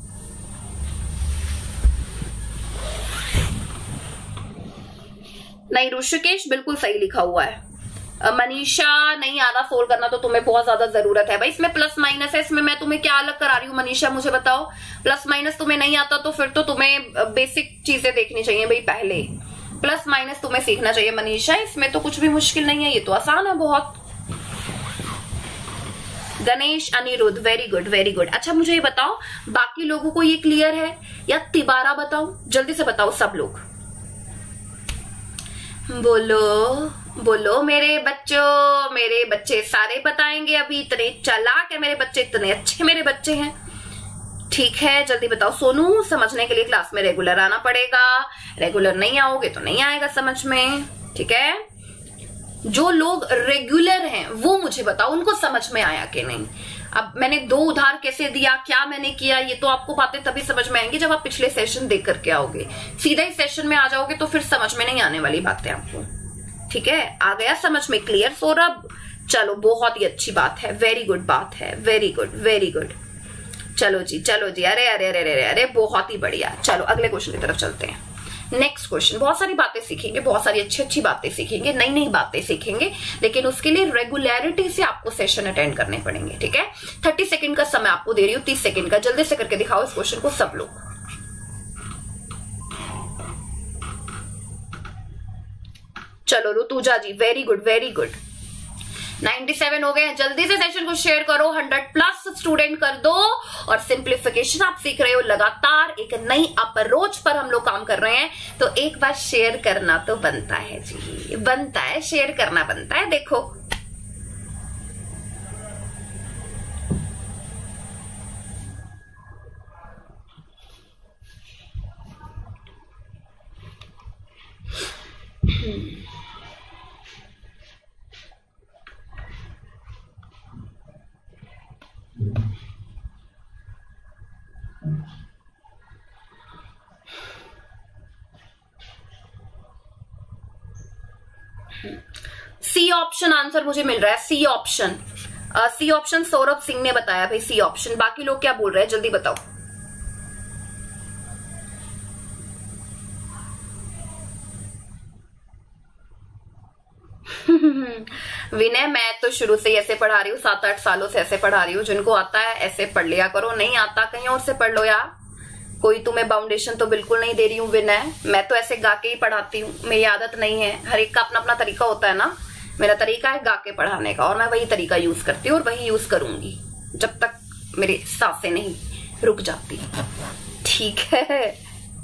नहीं ऋषिकेश बिल्कुल सही लिखा हुआ है। मनीषा नहीं आता सोल्व करना, तो तुम्हें बहुत ज्यादा जरूरत है भाई। इसमें प्लस माइनस है, इसमें मैं तुम्हें क्या अलग करा रही हूँ? मनीषा मुझे बताओ, प्लस माइनस तुम्हें नहीं आता तो फिर तो तुम्हें बेसिक चीजें देखनी चाहिए भाई। पहले प्लस माइनस तुम्हें सीखना चाहिए मनीषा, इसमें तो कुछ भी मुश्किल नहीं है, ये तो आसान है बहुत। Ganesh Aniruddh, very good very good. अच्छा मुझे ये बताओ, बाकी लोगों को ये क्लियर है या तिबारा बताओ? जल्दी से बताओ सब लोग, बोलो बोलो मेरे बच्चों। मेरे बच्चे सारे बताएंगे अभी, इतने चालाक है मेरे बच्चे, इतने अच्छे मेरे बच्चे हैं। ठीक है, जल्दी बताओ। सोनू, समझने के लिए क्लास में रेगुलर आना पड़ेगा, रेगुलर नहीं आओगे तो नहीं आएगा समझ में। ठीक है, जो लोग रेगुलर हैं वो मुझे बताओ उनको समझ में आया कि नहीं। अब मैंने 2 उधार कैसे दिया, क्या मैंने किया, ये तो आपको बातें तभी समझ में आएंगी जब आप पिछले सेशन देख करके आओगे। सीधा ही सेशन में आ जाओगे तो फिर समझ में नहीं आने वाली बातें आपको। ठीक है, आ गया समझ में? क्लियर सौरभ? चलो बहुत ही अच्छी बात है, वेरी गुड बात है, वेरी गुड वेरी गुड। चलो जी चलो जी, अरे अरे अरे अरे अरे, बहुत ही बढ़िया। चलो अगले क्वेश्चन की तरफ चलते हैं। नेक्स्ट क्वेश्चन, बहुत सारी बातें सीखेंगे, बहुत सारी अच्छी अच्छी बातें सीखेंगे, नई नई बातें सीखेंगे, लेकिन उसके लिए रेगुलरिटी से आपको सेशन अटेंड करने पड़ेंगे, ठीक है। 30 सेकंड का समय आपको दे रही हूँ, 30 सेकंड का, जल्दी से करके दिखाओ इस क्वेश्चन को सब लोग। चलो Rituja ji, very good very good. 97 हो गए हैं, जल्दी से सेशन को शेयर करो, 100+ स्टूडेंट कर दो। और सिंप्लीफिकेशन आप सीख रहे हो लगातार, एक नई अप्रोच पर हम लोग काम कर रहे हैं, तो एक बार शेयर करना तो बनता है जी, बनता है, शेयर करना बनता है। देखो सी ऑप्शन आंसर मुझे मिल रहा है, C option. C option Saurabh Singh ने बताया भाई, सी ऑप्शन। बाकी लोग क्या बोल रहे हैं, जल्दी बताओ। विनय, मैं तो शुरू से ऐसे पढ़ा रही हूँ, 7-8 सालों से ऐसे पढ़ा रही हूँ। जिनको आता है ऐसे पढ़ लिया करो, नहीं आता कहीं और से पढ़ लो यार। कोई तुम्हें बाउंडेशन तो बिल्कुल नहीं दे रही हूँ विनय, मैं तो ऐसे गा के ही पढ़ाती हूँ, मेरी आदत नहीं है। हर एक का अपना अपना तरीका होता है ना, मेरा तरीका है गा के पढ़ाने का, और मैं वही तरीका यूज करती हूँ और वही यूज करूंगी जब तक मेरी सांसें नहीं रुक जाती, ठीक है।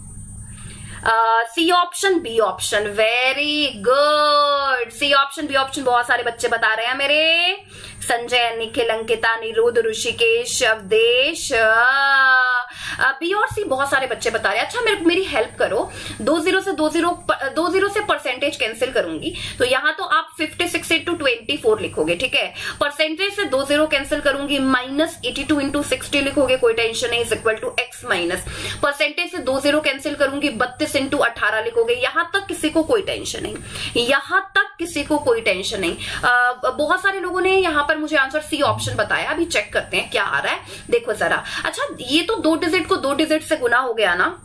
C option, B option, very good. C option, B option बहुत सारे बच्चे बता रहे हैं मेरे। संजय, निखिल, अंकिता, निरुद्ध, ऋषिकेश, अवदेश, बी और सी बहुत सारे बच्चे बता रहे हैं। अच्छा मेरी हेल्प करो, 20 से परसेंटेज कैंसिल करूंगी, तो यहां तो आप 56 into 24 लिखोगे, ठीक है। परसेंटेज से 20 कैंसिल करूंगी, -82 into 60 लिखोगे, कोई टेंशन नहीं, is equal to x minus. Percentage से 20 कैंसिल करूंगी, 32 into 18 लिखोगे। यहां तक किसी को कोई टेंशन नहीं, यहां तक किसी को कोई टेंशन नहीं। बहुत सारे लोगों ने यहां पर मुझे आंसर सी ऑप्शन बताया, अभी चेक करते हैं क्या आ रहा है, देखो जरा। अच्छा ये तो 2 डिजिट को 2 डिजिट से गुना हो गया ना।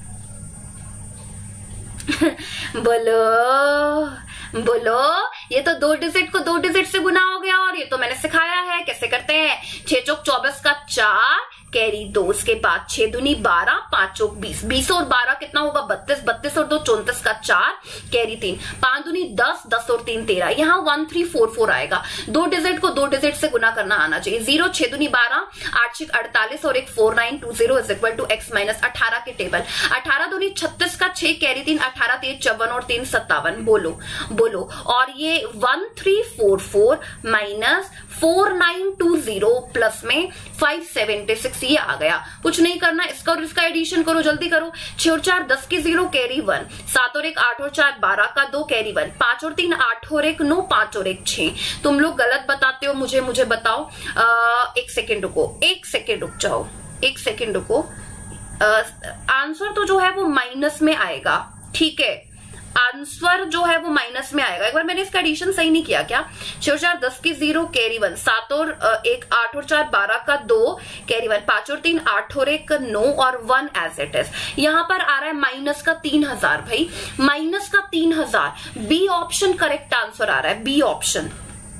बोलो बोलो, ये तो 2 डिजिट को 2 डिजिट से गुना हो गया, और ये तो मैंने सिखाया है कैसे करते हैं। 6 चौक 24 का 4 कैरी 2, उसके बाद 6 दूनी 12, 5 चौक 20, 20 और 12 कितना होगा 32, 32 और 2 34 का 4 कैरी 3, 5 दूनी 10, 10 और 3 13, यहाँ 1344 आएगा। 2 डिजिट को 2 डिजिट से गुना करना आना चाहिए। 0 6 दूनी 12, 8 6 48 और एक 4920 is equal to x minus 18 के टेबल। 18 दूनी 36 का 6 कैरी 3, 18 3 54 और 3 57। बोलो बोलो, और ये 1344 माइनस 4920 प्लस में 576, ये आ गया। कुछ नहीं करना, इसका और इसका एडिशन करो, जल्दी करो। 6 और 4 10 की 0 कैरी 1, 7 और 1 8 और 4 12 का 2 कैरी 1, 5 और 3 8 और 1 9, 5 और 1 6। तुम लोग गलत बताते हो, मुझे बताओ। 1 सेकेंड रुको, 1 सेकेंड रुक जाओ, 1 सेकेंड रुको। आंसर तो जो है वो माइनस में आएगा, ठीक है। आंसर जो है वो माइनस में आएगा। एक बार मैंने इसका एडिशन सही नहीं किया क्या? 6 और 4 10 की 0 कैरी 1, 7 और 1 8 और 4 12 का 2 कैरी 1, 5 और 3 8 और 1 9 और 1 एज इट इज। यहां पर आ रहा है माइनस का 3000 भाई, माइनस का 3000। बी ऑप्शन करेक्ट आंसर आ रहा है, बी ऑप्शन।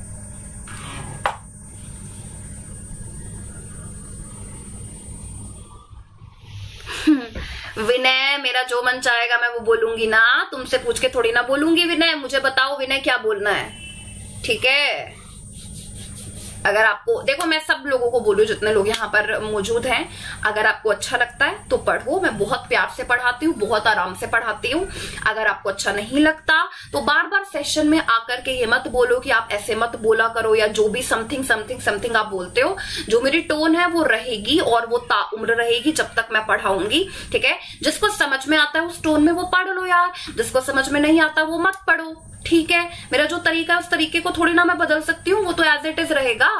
विनय, मेरा जो मन चाहेगा मैं वो बोलूंगी ना, तुमसे पूछ के थोड़ी ना बोलूंगी। विनय मुझे बताओ, विनय क्या बोलना है, ठीक है। अगर आपको, देखो मैं सब लोगों को बोलूं जितने लोग यहाँ पर मौजूद हैं, अगर आपको अच्छा लगता है तो पढ़ो। मैं बहुत प्यार से पढ़ाती हूँ, बहुत आराम से पढ़ाती हूँ। अगर आपको अच्छा नहीं लगता तो बार बार सेशन में आकर के ये मत बोलो कि आप ऐसे मत बोला करो, या जो भी समथिंग आप बोलते हो। जो मेरी टोन है वो रहेगी और वो ताउम्र रहेगी जब तक मैं पढ़ाऊंगी, ठीक है। जिसको समझ में आता है उस टोन में वो पढ़ लो यार, जिसको समझ में नहीं आता वो मत पढ़ो, ठीक है। मेरा जो तरीका है उस तरीके को थोड़ी ना मैं बदल सकती हूँ, वो तो एज इट इज रहेगा,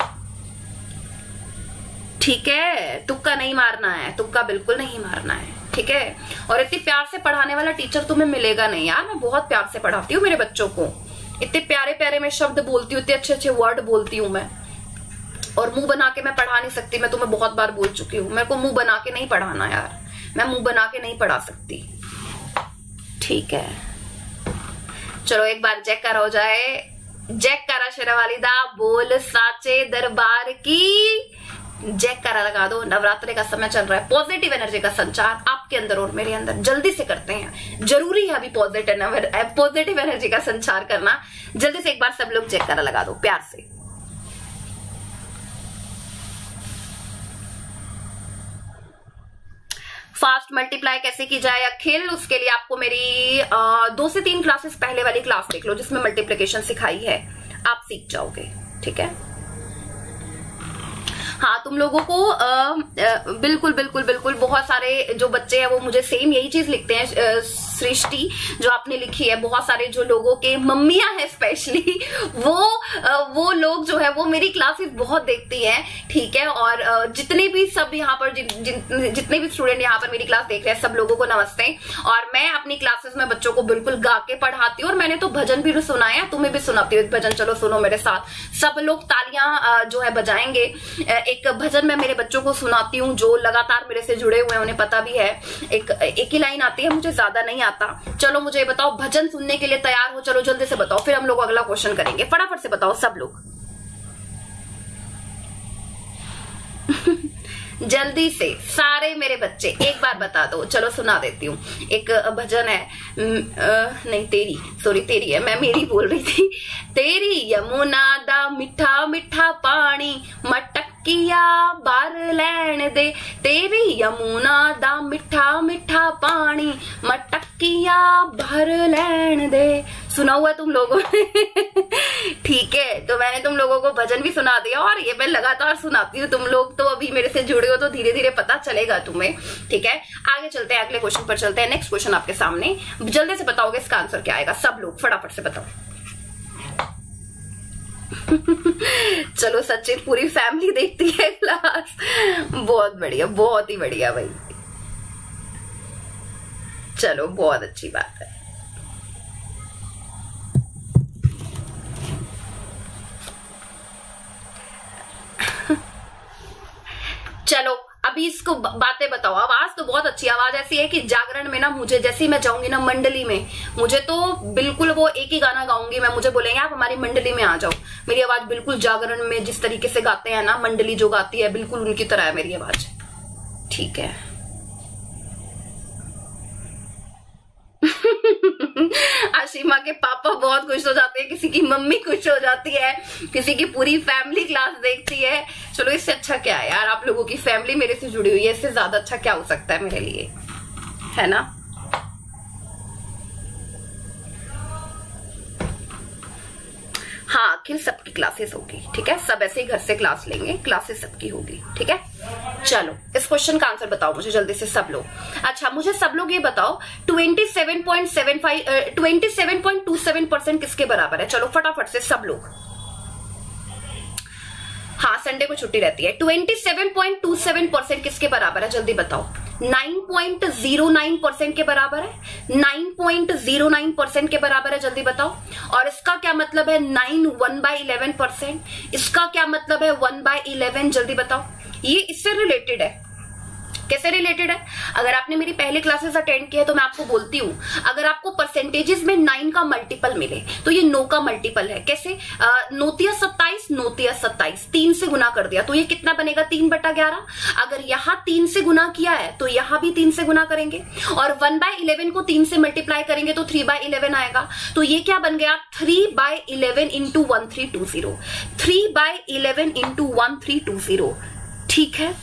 ठीक है। तुक्का नहीं मारना है, तुक्का बिल्कुल नहीं मारना है। ठीक है। और इतनी प्यार से पढ़ाने वाला टीचर तुम्हें मिलेगा नहीं यार। मैं बहुत प्यार से पढ़ाती हूँ मेरे बच्चों को, इतने प्यारे प्यारे मैं शब्द बोलती हूँ, इतने अच्छे अच्छे वर्ड बोलती हूँ मैं। और मुंह बना के मैं पढ़ा नहीं सकती, मैं तुम्हें बहुत बार बोल चुकी हूँ। मेरे को मुंह बना के नहीं पढ़ाना यार, मैं मुंह बना के नहीं पढ़ा सकती, ठीक है। चलो एक बार चेक करा हो जाए। जैक करा शेरावालीदा बोल साचे दरबार की जैक करा लगा दो। नवरात्रि का समय चल रहा है, पॉजिटिव एनर्जी का संचार आपके अंदर और मेरे अंदर जल्दी से करते हैं। जरूरी है अभी पॉजिटिव एनर्जी का संचार करना। जल्दी से एक बार सब लोग जैक करा लगा दो प्यार से। फास्ट मल्टीप्लाई कैसे की जाए अखिल, उसके लिए आपको मेरी 2 से 3 क्लासेस पहले वाली क्लास देख लो जिसमें मल्टीप्लिकेशन सिखाई है, आप सीख जाओगे, ठीक है। हाँ, तुम लोगों को बिल्कुल बिल्कुल बिल्कुल बहुत सारे जो बच्चे हैं वो मुझे सेम यही चीज लिखते हैं सृष्टि जो आपने लिखी है। बहुत सारे जो लोगों के मम्मियां हैं स्पेशली वो लोग जो है वो मेरी क्लासेस बहुत देखती हैं, ठीक है। और जितने भी सब यहाँ पर जितने भी स्टूडेंट यहाँ पर मेरी क्लास देख रहे हैं सब लोगों को नमस्ते। और मैं अपनी क्लासेस में बच्चों को बिल्कुल गा के पढ़ाती हूँ और मैंने तो भजन भी सुनाया, तुम्हें भी सुनाती हूँ भजन। चलो सुनो मेरे साथ, सब लोग तालियां जो है बजाएंगे। एक भजन मैं मेरे बच्चों को सुनाती हूँ जो लगातार मेरे से जुड़े हुए हैं, उन्हें पता भी है। एक ही लाइन आती है, मुझे ज्यादा नहीं आता। चलो मुझे बताओ, भजन सुनने के लिए तैयार हो? चलो जल्दी से बताओ, फिर हम लोग अगला क्वेश्चन करेंगे। फटाफट से बताओ सब लोग जल्दी से सारे मेरे बच्चे एक बार बता दो। चलो सुना देती हूँ। एक भजन है, नहीं तेरी है, मैं मेरी बोल रही थी। तेरी यमुना दा मिठा मिठा पानी मटकिया बार लैन दे, तेरी यमुना दा मिठा मिठा पानी मटकिया बार लैन दे। सुना हुआ तुम लोगों ने ठीक है, तो मैंने तुम लोगों को भजन भी सुना दिया और ये मैं लगातार सुनाती हूँ। तुम लोग तो अभी मेरे से जुड़े हो तो धीरे धीरे पता चलेगा तुम्हें, ठीक है। आगे चलते हैं, अगले क्वेश्चन पर चलते हैं। नेक्स्ट क्वेश्चन आपके सामने, जल्दी से बताओगे इसका आंसर क्या आएगा? सब लोग फटाफट से बताओ चलो सचिन, पूरी फैमिली देखती है क्लास, बहुत बढ़िया, बहुत ही बढ़िया भाई। चलो बहुत अच्छी बात है। चलो अभी इसको बातें बताओ। आवाज तो बहुत अच्छी, आवाज ऐसी है कि जागरण में ना मुझे जैसे ही मैं जाऊंगी ना मंडली में, मुझे तो बिल्कुल वो एक ही गाना गाऊंगी मैं, मुझे बोलेंगे आप हमारी मंडली में आ जाओ। मेरी आवाज बिल्कुल जागरण में जिस तरीके से गाते हैं ना मंडली जो गाती है, बिल्कुल उनकी तरह है मेरी आवाज, ठीक है। आशिमा के पापा बहुत खुश हो जाते हैं, किसी की मम्मी खुश हो जाती है, किसी की पूरी फैमिली क्लास देखती है। चलो इससे अच्छा क्या है यार, आप लोगों की फैमिली मेरे से जुड़ी हुई है, इससे ज्यादा अच्छा क्या हो सकता है मेरे लिए, है ना। हाँ अखिल, सबकी क्लासेस होगी, ठीक है। सब ऐसे ही घर से क्लास लेंगे, क्लासेस सबकी होगी, ठीक है। चलो इस क्वेश्चन का आंसर बताओ मुझे जल्दी से सब लोग। अच्छा मुझे सब लोग ये बताओ 27.27% किसके बराबर है? चलो फटाफट से सब लोग। हाँ संडे को छुट्टी रहती है। 27.27% किसके बराबर है? जल्दी बताओ। 9.09% के बराबर है। 9.09% के बराबर है, जल्दी बताओ। और इसका क्या मतलब है? 9 1/11%। इसका क्या मतलब है? 1/11, जल्दी बताओ। ये इससे रिलेटेड है। कैसे रिलेटेड है? अगर आपने मेरी पहले क्लासेस अटेंड की है तो मैं आपको बोलती हूँ, अगर आपको परसेंटेजेस में 9 का मल्टीपल मिले तो ये 9 का मल्टीपल है। कैसे? 9 27, 9 27, 3 से गुना कर दिया तो ये कितना बनेगा? 3/11। अगर यहाँ 3 से गुना किया है तो यहाँ भी 3 से गुना करेंगे, और 1/11 को 3 से मल्टीप्लाई करेंगे तो 3/11 आएगा। तो ये क्या बन गया? 3/11 इंटू 1320। 3/11 इंटू 1320, ठीक है।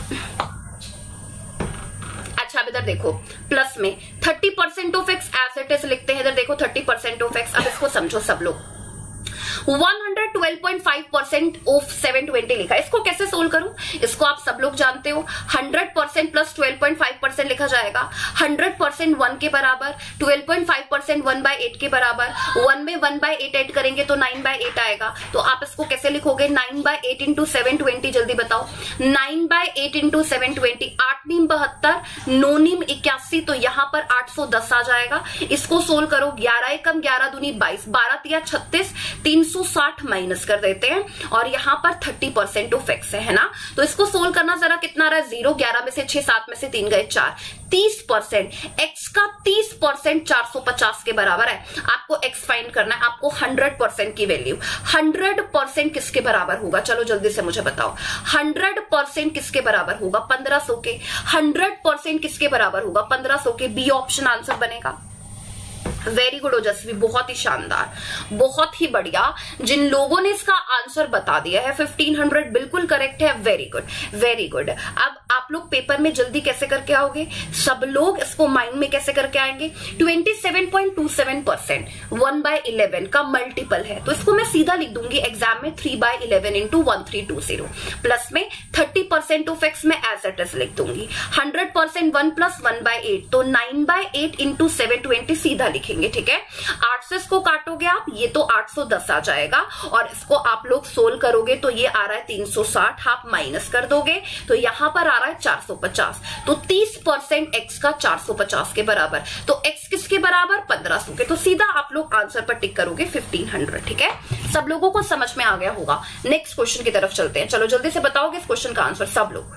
अच्छा अब इधर देखो, प्लस में 30% off x as it is लिखते हैं। इधर देखो 30% ऑफ एक्स। अब इसको समझो सब लोग। 120 12.5% ऑफ 720 लिखा है। इसको कैसे सोल्व करूं? इसको आप सब लोग जानते हो, 100% प्लस 12.5% लिखा जाएगा। 100% 1 के बराबर, 12.5% 1/8 के बराबर, 1 में 1/8 ऐड करेंगे तो 9/8 आएगा। तो आप इसको कैसे लिखोगे? 9/8 इंटू 720, जल्दी बताओ। 9/8 इंटू 720, 8 नीम 72, 9 नीम 81, तो यहां पर 810 आ जाएगा। इसको सोल्व करो, 11 एकम 11 दूनी 22, 12 तिया 36, 360 माइनस कर देते हैं और यहां पर 30% ऑफ एक्स है ना। तो इसको सोल्व करना जरा, कितना रहा है? 0, 11 में से 6, 7 में से 3 गए 4, 30%। एक्स का 30% 450 के बराबर है। आपको एक्स फाइंड करना है, आपको 100% की वैल्यू। 100% किसके बराबर होगा? चलो जल्दी से मुझे बताओ, 100% किसके बराबर होगा? 1500 के। 100% किसके बराबर होगा? 1500 के। बी ऑप्शन आंसर बनेगा। वेरी गुड ओजस्वी, बहुत ही शानदार, बहुत ही बढ़िया। जिन लोगों ने इसका आंसर बता दिया है 1500 बिल्कुल करेक्ट है। Very good, very good. अब आप लोग पेपर में जल्दी कैसे करके आओगे? सब लोग इसको माइंड में कैसे करके आएंगे? 27.27% 1/11 का मल्टीपल है, तो इसको मैं सीधा लिख दूंगी एग्जाम में 3/11 इंटू 1320, प्लस में 30% ऑफ एक्स में एज इट इज लिख दूंगी। 100% 1 प्लस 1/8, तो 9/8 इंटू 720 सीधा लिखेंगे। ठीक है, 8 से इसको काटोगे आप, ये तो 810 आ जाएगा, और इसको आप लोग सोल्व करोगे तो ये आ रहा है 360, आप माइनस कर दोगे तो यहां पर आ रहा है 450। तो 30% एक्स का 450 के बराबर, तो एक्स किसके बराबर? 1500 के। तो सीधा आप लोग आंसर पर टिक करोगे 1500। ठीक है, सब लोगों को समझ में आ गया होगा। नेक्स्ट क्वेश्चन की तरफ चलते हैं। चलो जल्दी से बताओगे इस क्वेश्चन का आंसर सब लोग।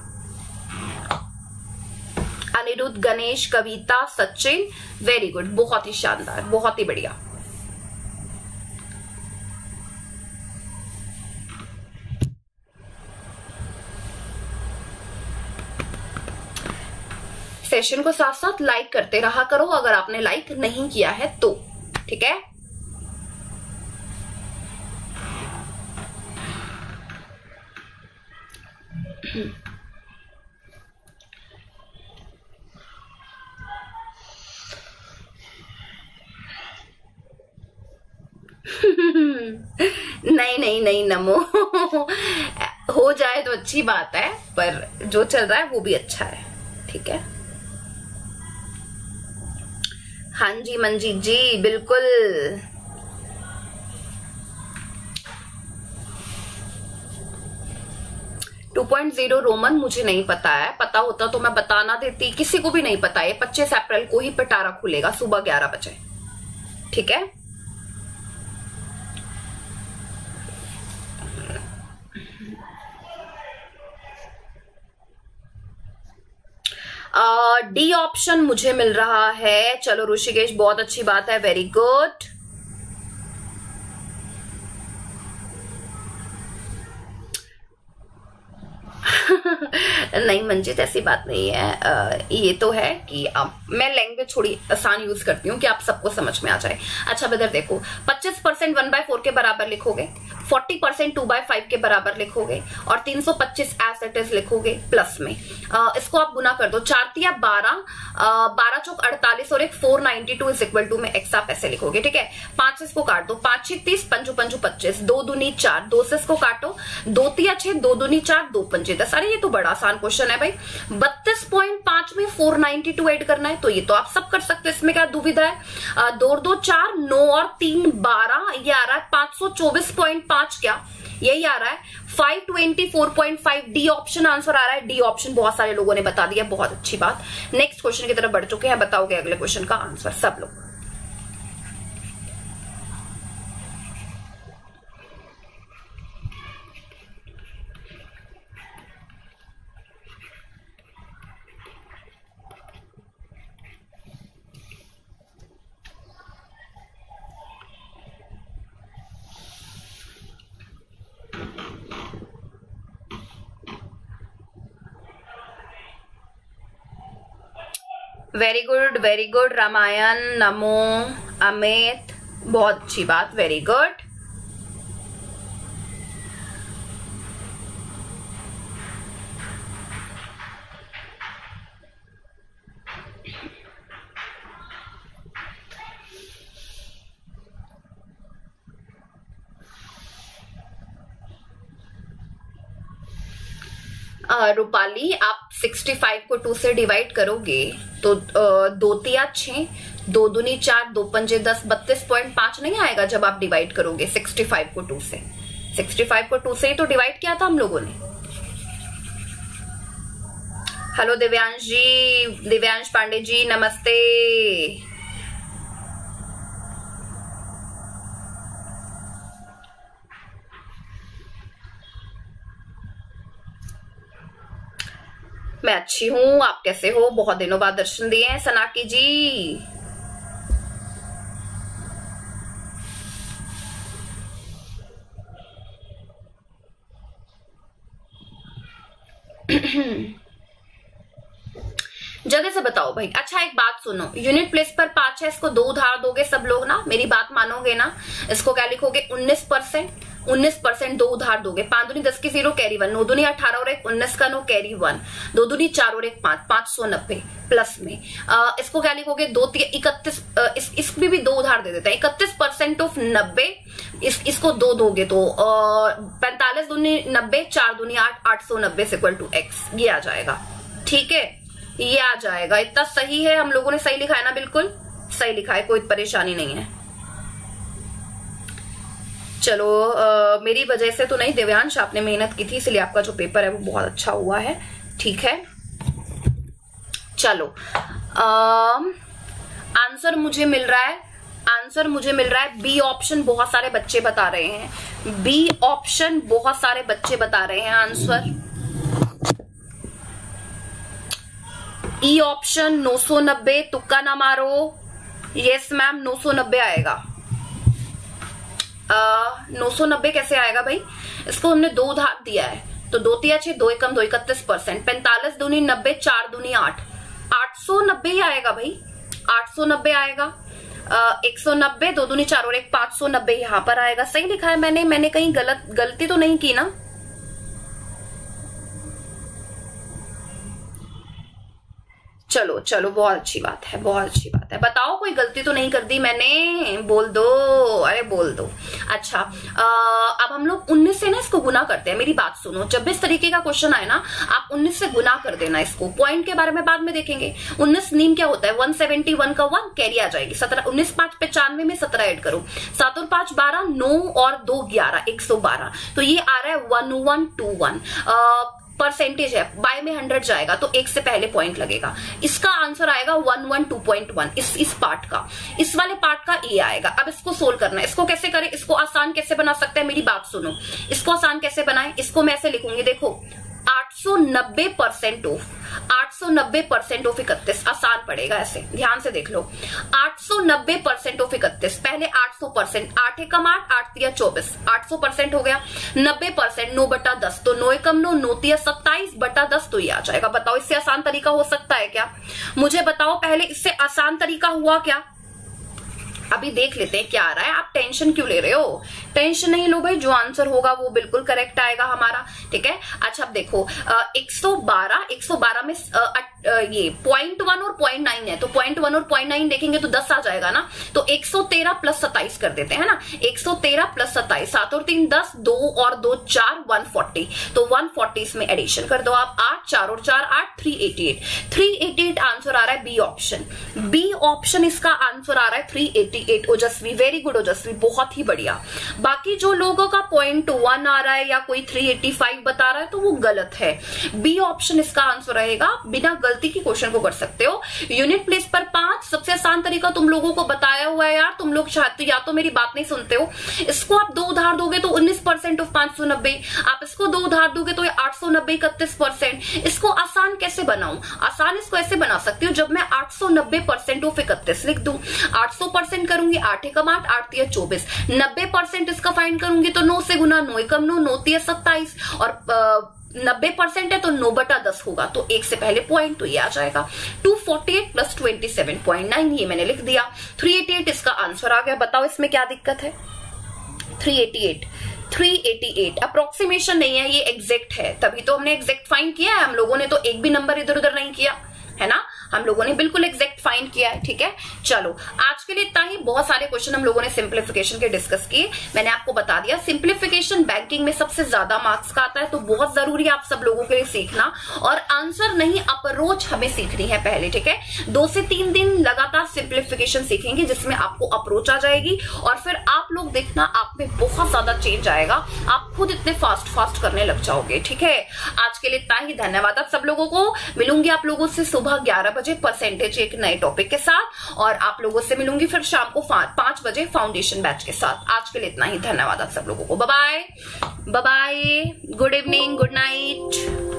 अनिरुद्ध, गणेश, कविता, सचिन, वेरी गुड, बहुत ही शानदार, बहुत ही बढ़िया। सेशन को साथ साथ लाइक करते रहा करो अगर आपने लाइक नहीं किया है तो। ठीक है, नहीं नहीं नहीं नमो, हो जाए तो अच्छी बात है, पर जो चल रहा है वो भी अच्छा है। ठीक है, हाँ जी मंजीत जी, बिल्कुल। 2.0 रोमन मुझे नहीं पता है, पता होता तो मैं बताना देती, किसी को भी नहीं पता है। 25 अप्रैल को ही पिटारा खुलेगा सुबह 11 बजे। ठीक है, डी ऑप्शन मुझे मिल रहा है। चलो ऋषिकेश, बहुत अच्छी बात है, वेरी गुड। नहीं मंजित, ऐसी बात नहीं है। ये तो है कि मैं लैंग्वेज थोड़ी आसान यूज करती हूँ कि आप सबको समझ में आ जाए। अच्छा बदर देखो, 25% 1/4 के बराबर लिखोगे, 40% 2/5 के बराबर लिखोगे, और 325 एज इट इज लिखोगे प्लस में। इसको आप गुना कर दो, 4 तिया 12, 12 चौक 48 और एक 492 इज इक्वल टू में एक्स आप ऐसे लिखोगे। ठीक है, 5 से इसको काट दो, 5 6 30, 5 5 25, 2 दूनी 4, 2 से इसको काटो, 2 तिया 6, 2 दूनी 4, 2 पंजे 10। अरे ये तो बड़ा आसान क्वेश्चन है भाई। 32.5 में 492 ऐड करना है, तो ये तो आप सब कर सकते हैं, इसमें क्या दुविधा है। 2 और 2 4, 9 और 3 12, ये आ रहा है 524.5, क्या यही आ रहा है 524.5। डी ऑप्शन आंसर आ रहा है। डी ऑप्शन बहुत सारे लोगों ने बता दिया, बहुत अच्छी बात। नेक्स्ट क्वेश्चन की तरफ बढ़ चुके हैं, बताओगे अगले क्वेश्चन का आंसर सब लोग। वेरी गुड रामायण, नमो, अमित, बहुत अच्छी बात, वेरी गुड। रूपाली, आप 65 को 2 से डिवाइड करोगे तो 2 तिया 6, 2 दूनी 4, 2 पंजे 10, 32.5 नहीं आएगा जब आप डिवाइड करोगे 65 को 2 से। 65 को 2 से ही तो डिवाइड किया था हम लोगों ने। हेलो दिव्यांश जी, दिव्यांश पांडे जी नमस्ते। मैं अच्छी हूं, आप कैसे हो? बहुत दिनों बाद दर्शन दिए हैं सनाकी जी। जल्दी से बताओ भाई। अच्छा एक बात सुनो, यूनिट प्लेस पर 5 है, इसको 2 उधार दोगे सब लोग ना, मेरी बात मानोगे ना? इसको क्या लिखोगे? 19%, 19% 2 उधार दोगे। 5 दूनी 10 की 0 कैरी 1, 9 दूनी 18 और 1 19 का 9 कैरी 1, 2 दूनी 4 और 1 5, 590 प्लस में। इसको क्या लिखोगे? 2 31, इसमें भी 2 उधार दे देते हैं। 31% ऑफ 90, इसको 2 दोगे तो 45 दूनी 90, 4 दूनी 8, 890 इक्वल टू x, ये आ जाएगा। ठीक है, ये आ जाएगा। इतना सही है, हम लोगों ने सही लिखा है ना? बिल्कुल सही लिखा है, कोई परेशानी नहीं है। चलो मेरी वजह से तो नहीं दिव्यांश, आपने मेहनत की थी इसलिए आपका जो पेपर है वो बहुत अच्छा हुआ है। ठीक है, चलो आंसर मुझे मिल रहा है, आंसर मुझे मिल रहा है बी ऑप्शन। बहुत सारे बच्चे बता रहे हैं बी ऑप्शन, बहुत सारे बच्चे बता रहे हैं आंसर। ई ऑप्शन 990, तुक्का ना मारो। यस मैम 990 आएगा। 990 कैसे आएगा भाई? इसको हमने 2 उधार दिया है तो 2 तिया 6, 2 एकम 2, 31%, 45 दूनी 90, 4 दूनी 8, 890 ही आएगा भाई, 890 आएगा। 190, 2 दूनी 4 और 1 590 यहां पर आएगा। सही लिखा है मैंने कहीं गलती तो नहीं की ना? चलो चलो, बहुत अच्छी बात है, बहुत अच्छी बात है। बताओ कोई गलती तो नहीं कर दी मैंने? बोल दो, अरे बोल दो। अच्छा अब हम लोग 19 से ना इसको गुना करते हैं। मेरी बात सुनो, जब भी इस तरीके का क्वेश्चन आए ना, आप 19 से गुना कर देना इसको। पॉइंट के बारे में बाद में देखेंगे। 19 नीम क्या होता है? 171 का 1 कैरी आ जाएगी। 17 19 5 95 में 17 ऐड करो, 7 और 5 12, 9 और 2 11, 112। तो ये आ रहा है 1121। परसेंटेज है, बाय में 100 जाएगा तो 1 से पहले पॉइंट लगेगा। इसका आंसर आएगा 112.1। इस पार्ट का, इस वाले पार्ट का ये आएगा। अब इसको सोल्व करना है। इसको कैसे करें? इसको आसान कैसे बना सकते हैं? मेरी बात सुनो, इसको आसान कैसे बनाएं? इसको मैं ऐसे लिखूंगी, देखो 890% ऑफ, 890% ऑफ 31 आसान पड़ेगा ऐसे, ध्यान से देख लो। 890% ऑफ 31, पहले 800%, 8 एकम 8, 8 तिया 24, 800% हो गया। 90% 9 बटा 10, तो 9 एकम 9, 9 तिया 27 बटा 10, तो ये आ जाएगा। बताओ इससे आसान तरीका हो सकता है क्या? मुझे बताओ पहले, इससे आसान तरीका हुआ क्या? अभी देख लेते हैं क्या आ रहा है। आप टेंशन क्यों ले रहे हो? टेंशन नहीं लो भाई, जो आंसर होगा वो बिल्कुल करेक्ट आएगा हमारा। ठीक है, अच्छा अब देखो 112 में ये 0.1 और 0.9 है, तो 0.1 और 0.9 देखेंगे तो 10 आ जाएगा ना। तो 113 प्लस 27 कर देते हैं ना। 113 प्लस 27, 7 और 3 10, 2 और 2 4, 140। तो 140 इसमें एडिशन कर दो आप। 8 4 और 4 8, 388। 388 आंसर आ रहा है बी ऑप्शन। बी ऑप्शन इसका आंसर आ रहा है 388। ओजस्वी, वेरी गुड ओजस्वी, बहुत ही बढ़िया। बाकी जो लोगों का 0.1 आ रहा है या कोई 385 बता रहा है तो वो गलत है। बी ऑप्शन इसका आंसर रहेगा। बिना गलती की क्वेश्चन को कर सकते हो। यूनिट प्लेस पर 5 सबसे आसान तरीका तुम लोगों को बताया हुआ है यार। तुम लोग चाहते या तो मेरी बात नहीं सुनते हो। इसको आप 2 उधार दोगे तो 19% ऑफ 590, आप इसको 2 उधार दोगे तो 890 31%। इसको आसान कैसे बनाऊं? आसान इसको ऐसे बना सकती हूँ, जब मैं 890% ऑफ 31 लिख दूं, 800% करूंगी 8 एकम 8, 8 तिया 24, 90% इसका फाइंड करूंगी तो 9 से गुना 9 एकम 9, 9 तिया 27 और 90% है तो 9 बटा 10 होगा, तो 1 से पहले पॉइंट, तो ये आ जाएगा 248 प्लस 27.9, ये मैंने लिख दिया। 388 इसका आंसर आ गया। बताओ इसमें क्या दिक्कत है? 388 अप्रोक्सीमेशन नहीं है, ये एग्जैक्ट है, तभी तो हमने एग्जैक्ट फाइंड किया है। हम लोगों ने तो एक भी नंबर इधर उधर नहीं किया है ना। हम लोगों ने बिल्कुल एग्जैक्ट फाइंड किया है। ठीक है, चलो आज के लिए इतना ही। बहुत सारे क्वेश्चन हम लोगों ने सिंप्लीफिकेशन के डिस्कस किए। मैंने आपको बता दिया सिंप्लीफिकेशन बैंकिंग में सबसे ज्यादा मार्क्स का आता है, तो बहुत जरूरी है आप सब लोगों के लिए सीखना। और आंसर नहीं, अप्रोच हमें सीखनी है पहले। ठीक है, 2 से 3 दिन लगातार सिंप्लीफिकेशन सीखेंगे जिसमें आपको अप्रोच आ जाएगी, और फिर आप लोग देखना आप में बहुत ज्यादा चेंज आएगा, आप खुद इतने फास्ट करने लग जाओगे। ठीक है, आज के लिए इतना ही। धन्यवाद आप सब लोगों को। मिलूंगी आप लोगों से सुबह 11 बजे परसेंटेज एक नए टॉपिक के साथ, और आप लोगों से मिलूंगी फिर शाम को 5 बजे फाउंडेशन बैच के साथ। आज के लिए इतना ही। धन्यवाद आप सब लोगों को। Bye bye, good evening, good night.